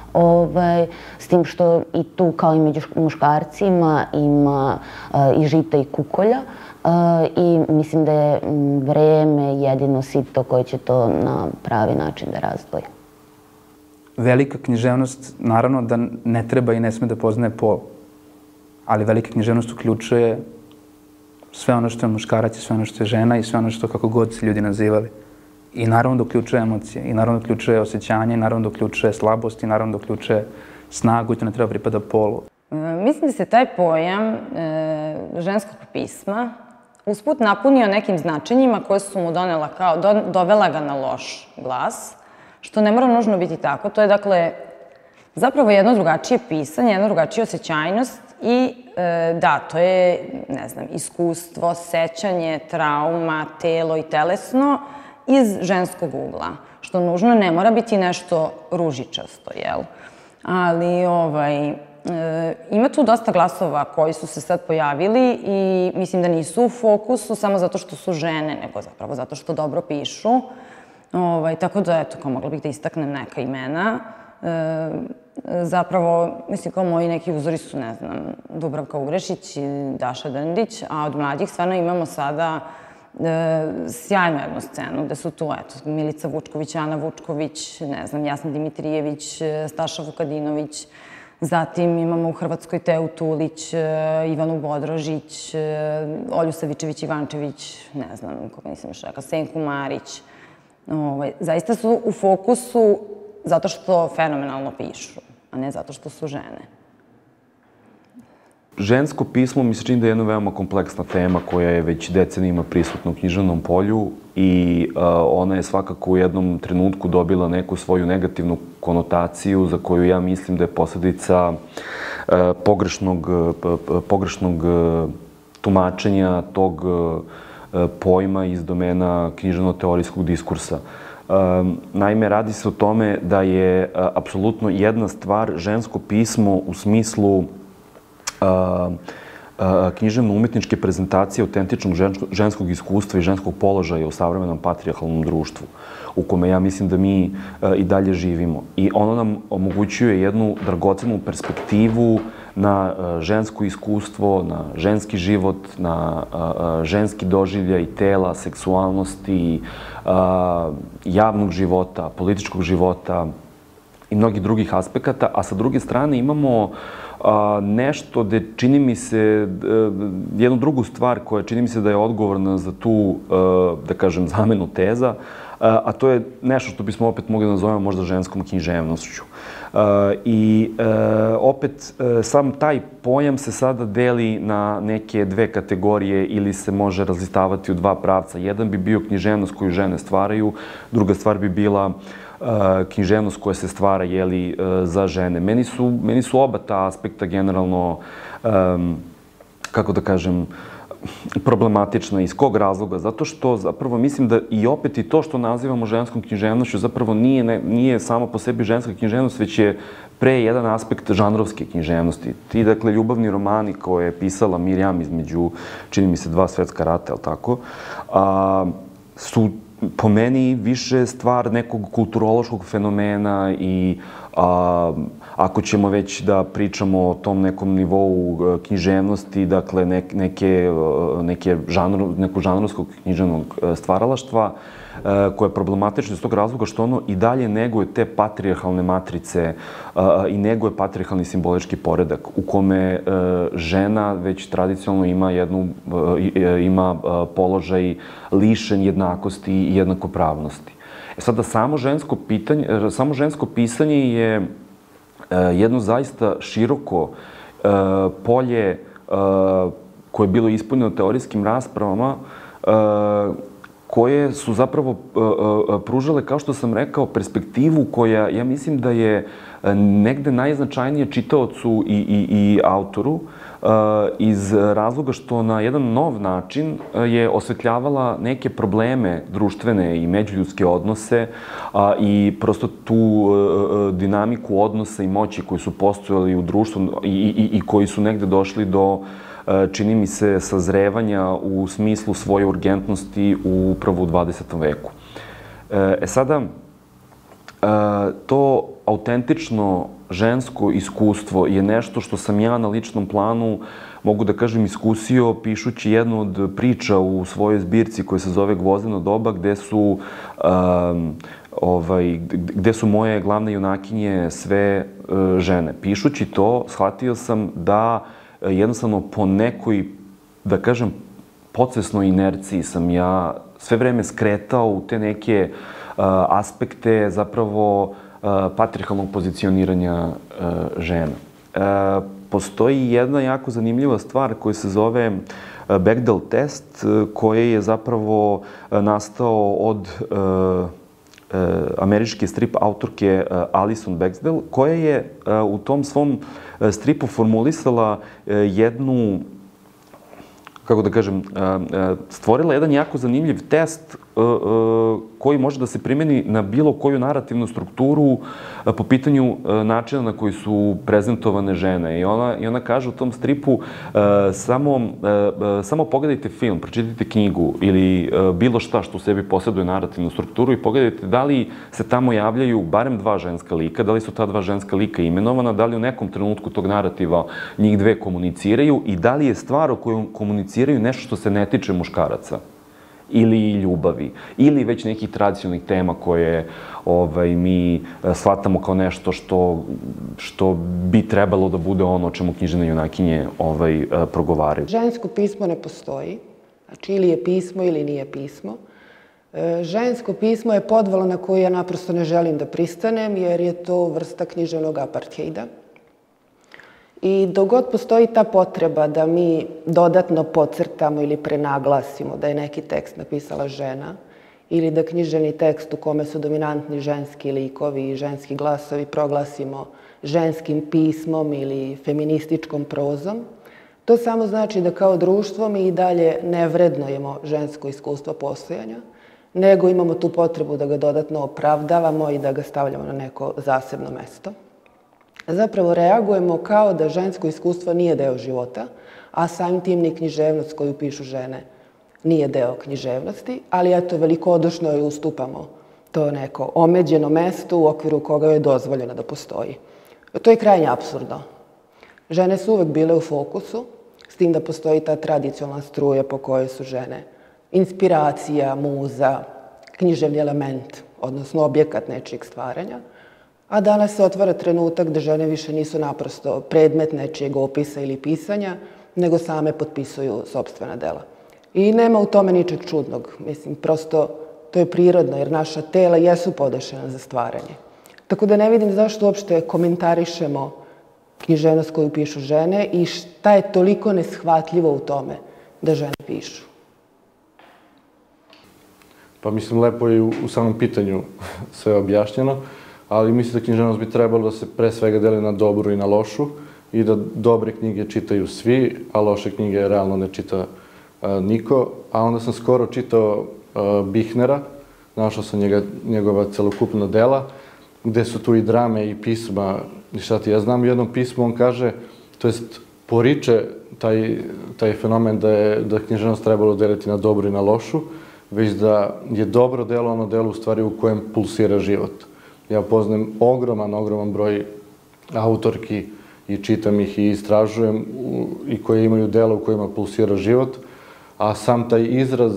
S tim što i tu, kao i među muškarcima, ima i žita i kukolja i mislim da je vreme jedino sito koje će to na pravi način da razdvoji. Velika književnost, naravno da ne treba i ne sme da poznaje pol, ali velika književnost uključuje sve ono što je muškarac i sve ono što je žena i sve ono što kako god se ljudi nazivali. I naravno da uključuje emocije, i naravno da uključuje osjećanje, i naravno da uključuje slabost, i naravno da uključuje snagu i to ne treba pripada polu. Mislim da se taj pojam ženskog pisma usput napunio nekim značenjima koje su mu dovela ga na loš glas, što ne mora nužno biti tako. To je, dakle, zapravo jedno drugačije pisanje, jedna drugačija osjećajnost i da, to je, ne znam, iskustvo, sećanje, trauma, telo i telesno iz ženskog ugla, što nužno ne mora biti nešto ružičasto, jel? Ali ima tu dosta glasova koji su se sad pojavili i mislim da nisu u fokusu samo zato što su žene, nego zapravo zato što dobro pišu. Tako da, eto, kao mogla bih da istaknem neka imena. Zapravo, mislim, kao moji neki uzori su, ne znam, Dubravka Ugrešić i Daša Drndić, a od mlađih stvarno imamo sada sjajnu jednu scenu gde su tu, eto, Milica Vučković, Ana Vučković, ne znam, Jasna Dimitrijević, Staša Vukadinović, zatim imamo u Hrvatskoj Teu Tulić, Ivanu Bodrožić, Olju Savičević-Ivančević, ne znam, koga nisam još rekla, Senku Marić. Zaista su u fokusu zato što fenomenalno pišu, a ne zato što su žene. Žensko pismo mi se čini da je jedna veoma kompleksna tema koja je već decenijima prisutna u književnom polju i ona je svakako u jednom trenutku dobila neku svoju negativnu konotaciju za koju ja mislim da je posledica pogrešnog tumačenja tog pojma iz domena književno-teorijskog diskursa. Naime, radi se o tome da je apsolutno jedna stvar žensko pismo u smislu književno-umetničke prezentacije autentičnog ženskog iskustva i ženskog položaja u savremenom patrijarhalnom društvu, u kome ja mislim da mi i dalje živimo. I ono nam omogućuje jednu dragocenu perspektivu na žensko iskustvo, na ženski život, na ženski doživljaj tela, seksualnosti, javnog života, političkog života i mnogih drugih aspekata, a sa druge strane imamo nešto gde čini mi se, jednu drugu stvar koja čini mi se da je odgovorna za tu, da kažem, zamenu teza, a to je nešto što bismo opet mogli da nazovemo možda ženskom književnošću. I opet, sam taj pojam se sada deli na neke dve kategorije ili se može razlistavati u dva pravca. Jedan bi bio književnost koju žene stvaraju, druga stvar bi bila književnost koja se stvara za žene. Meni su oba ta aspekta generalno, kako da kažem, problematična. Iz kog razloga? Zato što zapravo mislim da i opet i to što nazivamo ženskom književnošću zapravo nije samo po sebi ženska književnost, već je pre jedan aspekt žanrovske književnosti. Ti, dakle, ljubavni romani koje je pisala Mirjam između, čini mi se, 2 svetska rata, je li tako, su po meni više stvar nekog kulturološkog fenomena i ako ćemo već da pričamo o tom nekom nivou književnosti, dakle nekog žanrovskog književnog stvaralaštva, koje je problematično iz tog razloga što ono i dalje neguje te patrijarhalne matrice i neguje patrijarhalni simbolički poredak u kome žena već tradicionalno ima položaj lišen jednakosti i jednakopravnosti. Sada, samo žensko pisanje je jedno zaista široko polje koje je bilo ispunjeno teorijskim raspravama koje su zapravo pružale, kao što sam rekao, perspektivu koja, ja mislim da je negde najznačajnije čitaocu i autoru iz razloga što na jedan nov način je osvetljavala neke probleme društvene i međuljudske odnose i prosto tu dinamiku odnosa i moći koji su postojali u društvu i koji su negde došli do, čini mi se, sazrevanja u smislu svoje urgentnosti upravo u 20. veku. Sada, to autentično žensko iskustvo je nešto što sam ja na ličnom planu, mogu da kažem, iskusio pišući jednu od priča u svojoj zbirci koja se zove Gvozdeno doba, gde su moje glavne junakinje sve žene. Pišući to, shvatio sam da jednostavno po nekoj, da kažem, podsvesnoj inerciji sam ja sve vreme skretao u te neke aspekte zapravo patrijarhalnog pozicioniranja žena. Postoji jedna jako zanimljiva stvar koja se zove Bechdel test, koji je zapravo nastao od američke strip autorke Alison Bechdel, koja je u tom svom stripu formulisala jednu, kako da kažem, stvorila jedan jako zanimljiv test koji može da se primeni na bilo koju narativnu strukturu po pitanju načina na koji su prezentovane žene. I ona kaže u tom stripu samo pogledajte film, pročitajte knjigu ili bilo šta što u sebi posjeduje narativnu strukturu i pogledajte da li se tamo javljaju barem 2 ženska lika, da li su ta 2 ženska lika imenovana, da li u nekom trenutku tog narativa njih dve komuniciraju i da li je stvar o kojoj komuniciraju nešto što se ne tiče muškaraca ili ljubavi, ili već nekih tradicionalnih tema koje mi shvatamo kao nešto što bi trebalo da bude ono o čemu književne junakinje progovaraju. Žensko pismo ne postoji, znači ili je pismo ili nije pismo. Žensko pismo je podvala na koju ja naprosto ne želim da pristanem, jer je to vrsta književnog aparthejda. I dok god postoji ta potreba da mi dodatno podcrtamo ili prenaglasimo da je neki tekst napisala žena ili da književni tekst u kome su dominantni ženski likovi i ženski glasovi proglasimo ženskim pismom ili feminističkom prozom, to samo znači da kao društvo mi i dalje ne vrednujemo žensko iskustvo postojanja, nego imamo tu potrebu da ga dodatno opravdavamo i da ga stavljamo na neko zasebno mesto. Zapravo reagujemo kao da žensko iskustvo nije deo života, a samim tim ni književnost koju pišu žene nije deo književnosti, ali eto, velikodušno joj ustupamo to neko omeđeno mesto u okviru koga je dozvoljeno da postoji. To je krajnje apsurdno. Žene su uvek bile u fokusu, s tim da postoji ta tradicionalna struja po kojoj su žene inspiracija, muza, književni element, odnosno objekat nečijeg stvaranja, a danas se otvara trenutak da žene više nisu naprosto predmet nečijeg opisa ili pisanja, nego same potpisuju sopstvena dela. I nema u tome ničeg čudnog. Mislim, prosto to je prirodno, jer naša tela jesu podešena za stvaranje. Tako da ne vidim zašto uopšte komentarišemo književnost koju pišu žene i šta je toliko neshvatljivo u tome da žene pišu. Pa mislim, lepo je u samom pitanju sve objašnjeno, ali mislim da književnost bi trebalo da se pre svega deli na dobru i na lošu i da dobre knjige čitaju svi, a loše knjige realno ne čita niko, a onda sam skoro čitao Bihnera, našao sam njegova celokupna dela, gde su tu i drame i pisma, i šta ti ja znam, u jednom pismu on kaže, to jest poriče taj fenomen da književnost trebalo deliti na dobru i na lošu, već da je dobro delo ono delo u stvari u kojem pulsira život. Ja poznajem ogroman broj autorki i čitam ih i istražujem i koje imaju dela u kojima pulsira život, a sam taj izraz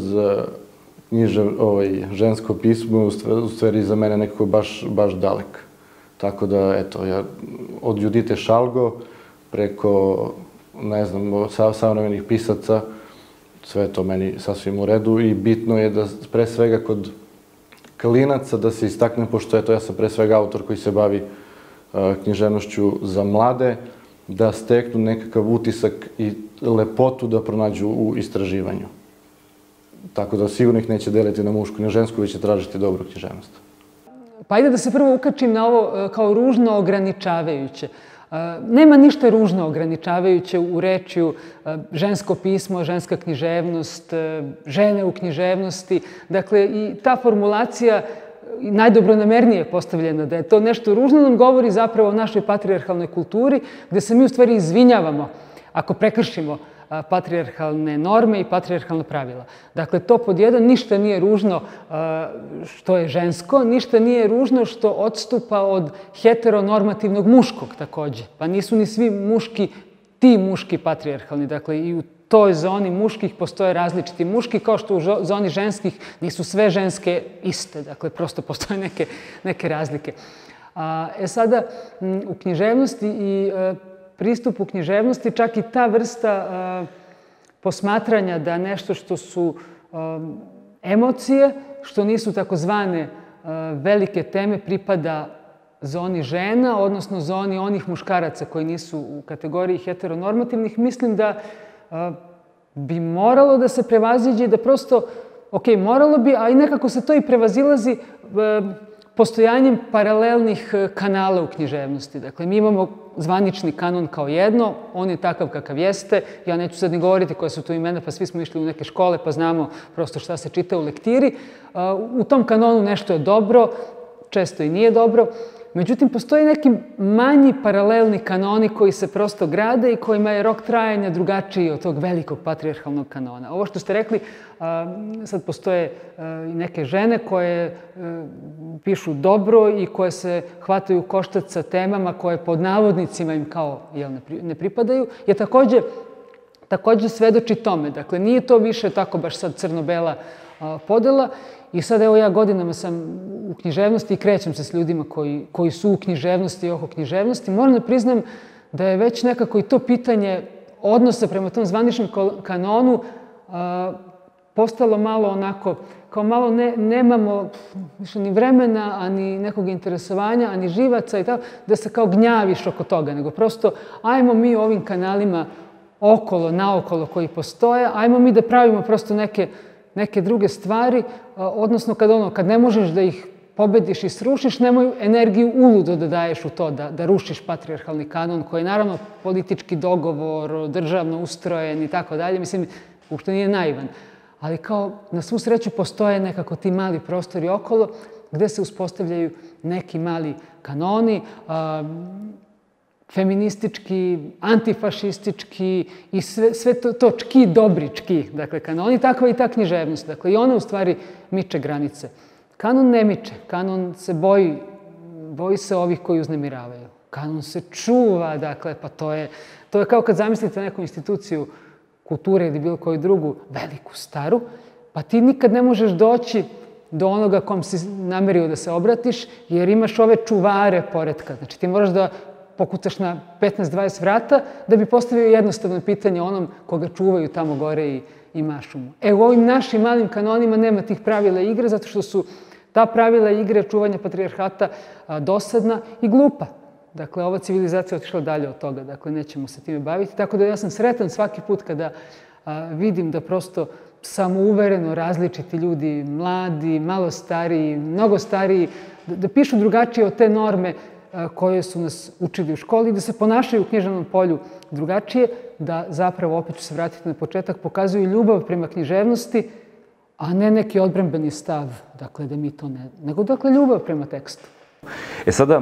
žensko pismo u stvari za mene nekako baš dalek. Tako da, eto, ja od Judite Šalgo preko, ne znam, savremenih pisaca, sve je to meni sasvim u redu i bitno je da pre svega kod klinaca da se istakne, pošto eto ja sam pre svega autor koji se bavi književnošću za mlade, da steknu nekakav utisak i lepotu da pronađu u istraživanju. Tako da sigurno ih neće deliti na mušku i na žensku, već će tražiti dobru književnost. Pa ajde da se prvo ukačim na ovo kao ružno ograničavajuće. Nema ništa ružno ograničavajuće u rečju žensko pismo, ženska književnost, žene u književnosti. Dakle, i ta formulacija najdobronamernije postavljena da je to nešto ružno nam govori zapravo o našoj patrijarhalnoj kulturi, gde se mi u stvari izvinjavamo ako prekršimo patrijarhalne norme i patrijarhalna pravila. Dakle, to pod jedan, ništa nije ružno što je žensko, ništa nije ružno što odstupa od heteronormativnog muškog takođe. Pa nisu ni svi muški, ti muški patrijarhalni. Dakle, i u toj zoni muških postoje različiti muški, kao što u zoni ženskih nisu sve ženske iste. Dakle, prosto postoje neke razlike. Sada, u književnosti i pristupu književnosti, čak i ta vrsta posmatranja da nešto što su emocije, što nisu takozvane velike teme, pripada zoni žena, odnosno zoni onih muškaraca koji nisu u kategoriji heteronormativnih, mislim da bi moralo da se prevaziđe i da prosto, moralo bi, a i nekako se to i prevazilazi postojanjem paralelnih kanala u književnosti. Dakle, mi imamo zvanični kanon kao jedno, on je takav kakav jeste. Ja neću sad ni govoriti koje su to imena, pa svi smo išli u neke škole, pa znamo prosto šta se čita u lektiri. U tom kanonu nešto je dobro, često i nije dobro. Međutim, postoji neki manji paralelni kanoni koji se prosto grade i kojima je rok trajanja drugačiji od tog velikog patrijarhalnog kanona. Ovo što ste rekli, sad postoje i neke žene koje pišu dobro i koje se hvataju koštac sa temama koje pod navodnicima im kao ne pripadaju, je takođe svedoči tome. Dakle, nije to više tako baš sad crno-bela podela. I sad, evo, ja godinama sam u književnosti i krećem se s ljudima koji su u književnosti i oko književnosti. Moram da priznam da je već nekako i to pitanje odnosa prema tom zvaničnom kanonu postalo malo onako, kao malo nemamo više ni vremena, ani nekog interesovanja, ani živaca i tako, da se kao gnjaviš oko toga, nego prosto ajmo mi ovim kanalima okolo, naokolo koji postoje, ajmo mi da pravimo prosto neke druge stvari, odnosno kad ne možeš da ih pobediš i srušiš, nemoj energiju uludo da daješ u to, da rušiš patrijarhalni kanon, koji je naravno politički dogovor, državno ustrojen i tako dalje. Mislim, uopšte nije naivan. Ali kao na svu sreću postoje nekako ti mali prostori okolo gde se uspostavljaju neki mali kanoni, feministički, antifašistički i sve to čki, dobri čki, dakle, kanoni, takva i ta književnost. Dakle, i ona u stvari miče granice. Kanon ne miče, kanon se boji se ovih koji uznemiravaju. Kanon se čuva, dakle, pa to je kao kad zamislite neku instituciju kulture ili bilo koju drugu, veliku, staru, pa ti nikad ne možeš doći do onoga kom si namerio da se obratiš, jer imaš ove čuvare poretka. Znači, ti moraš da pokucaš na 15-20 vrata da bi postavio jednostavno pitanje onom koga čuvaju tamo gore i mašu mu. U ovim našim malim kanonima nema tih pravila igre, zato što su ta pravila igre čuvanja patrijarhata dosadna i glupa. Dakle, ova civilizacija je otišla dalje od toga, dakle, nećemo se time baviti. Tako da ja sam sretan svaki put kada vidim da prosto samouvereno različiti ljudi, mladi, malo stariji, mnogo stariji, da pišu drugačije od te norme koje su nas učili u školi, da se ponašaju u književnom polju drugačije, da zapravo, opet ću se vratiti na početak, pokazuju ljubav prema književnosti, a ne neki odbrambeni stav, dakle, da mi to ne... Nego, dakle, ljubav prema tekstu. Sada,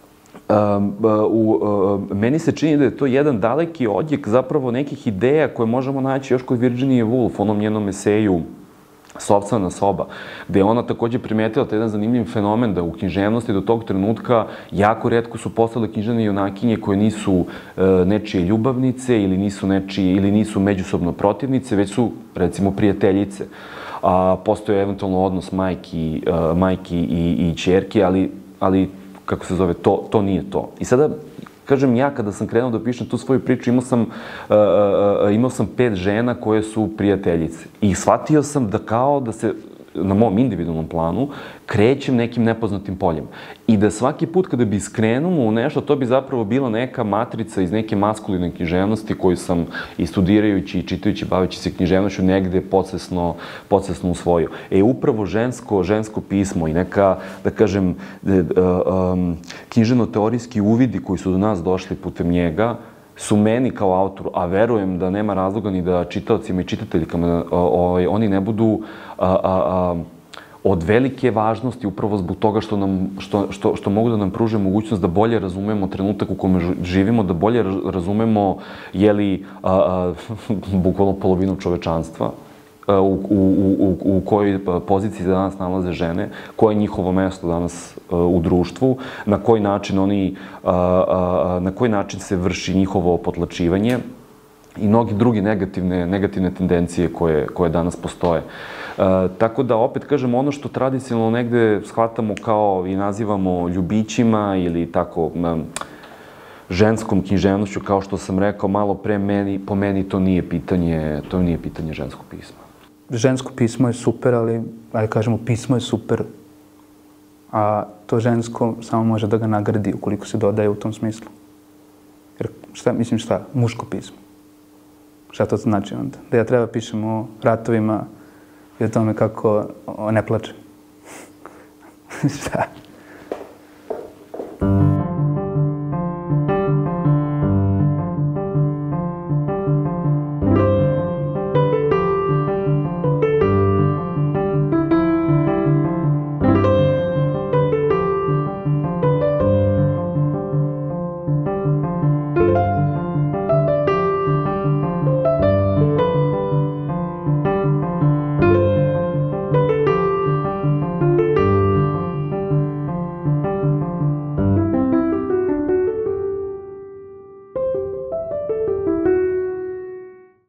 meni se čini da je to jedan daleki odjek zapravo nekih ideja koje možemo naći još kod Virginie Woolf, onom njenom eseju Sopstvena soba, gde je ona takođe primetila taj jedan zanimljiv fenomen da u književnosti do tog trenutka jako retko su postale književne junakinje koje nisu nečije ljubavnice ili nisu međusobno protivnice, već su, recimo, prijateljice. Postoje eventualno odnos majki i ćerki, ali kako se zove, to nije to. I sada, kažem, ja kada sam krenuo da pišem tu svoju priču, imao sam 5 žena koje su prijateljice. I shvatio sam da kao da se na mom individualnom planu krećem nekim nepoznatim poljem. I da svaki put kada bi skrenuo u nešto, to bi zapravo bila neka matrica iz neke maskuline književnosti koju sam i studirajući i čitajući, baveći se književnošću negde podsvesno usvojio. Upravo žensko pismo i neka, da kažem, književno-teorijski uvidi koji su do nas došli putem njega, su meni kao autoru, a verujem da nema razloga ni da čitaocima i čitateljkama oni ne budu od velike važnosti upravo zbog toga što mogu da nam pruže mogućnost da bolje razumemo trenutak u kome živimo, da bolje razumemo bukvalno polovinu čovečanstva, u kojoj poziciji danas nalaze žene, koje je njihovo mesto danas u društvu, na koji način se vrši njihovo potlačivanje i mnogi drugi negativne tendencije koje danas postoje. Tako da, opet kažem, ono što tradicionalno negde shvatamo kao i nazivamo ljubićima ili tako ženskom književnošću, kao što sam rekao malo pre, po meni to nije pitanje ženskog pisma. Žensko pismo je super, ali, ajde kažemo, pismo je super, a to žensko samo može da ga nagradi ukoliko se dodaje u tom smislu. Jer šta? Muško pismo. Šta to znači onda? Da ja treba pišem o ratovima i o tome kako ne plačem. Šta?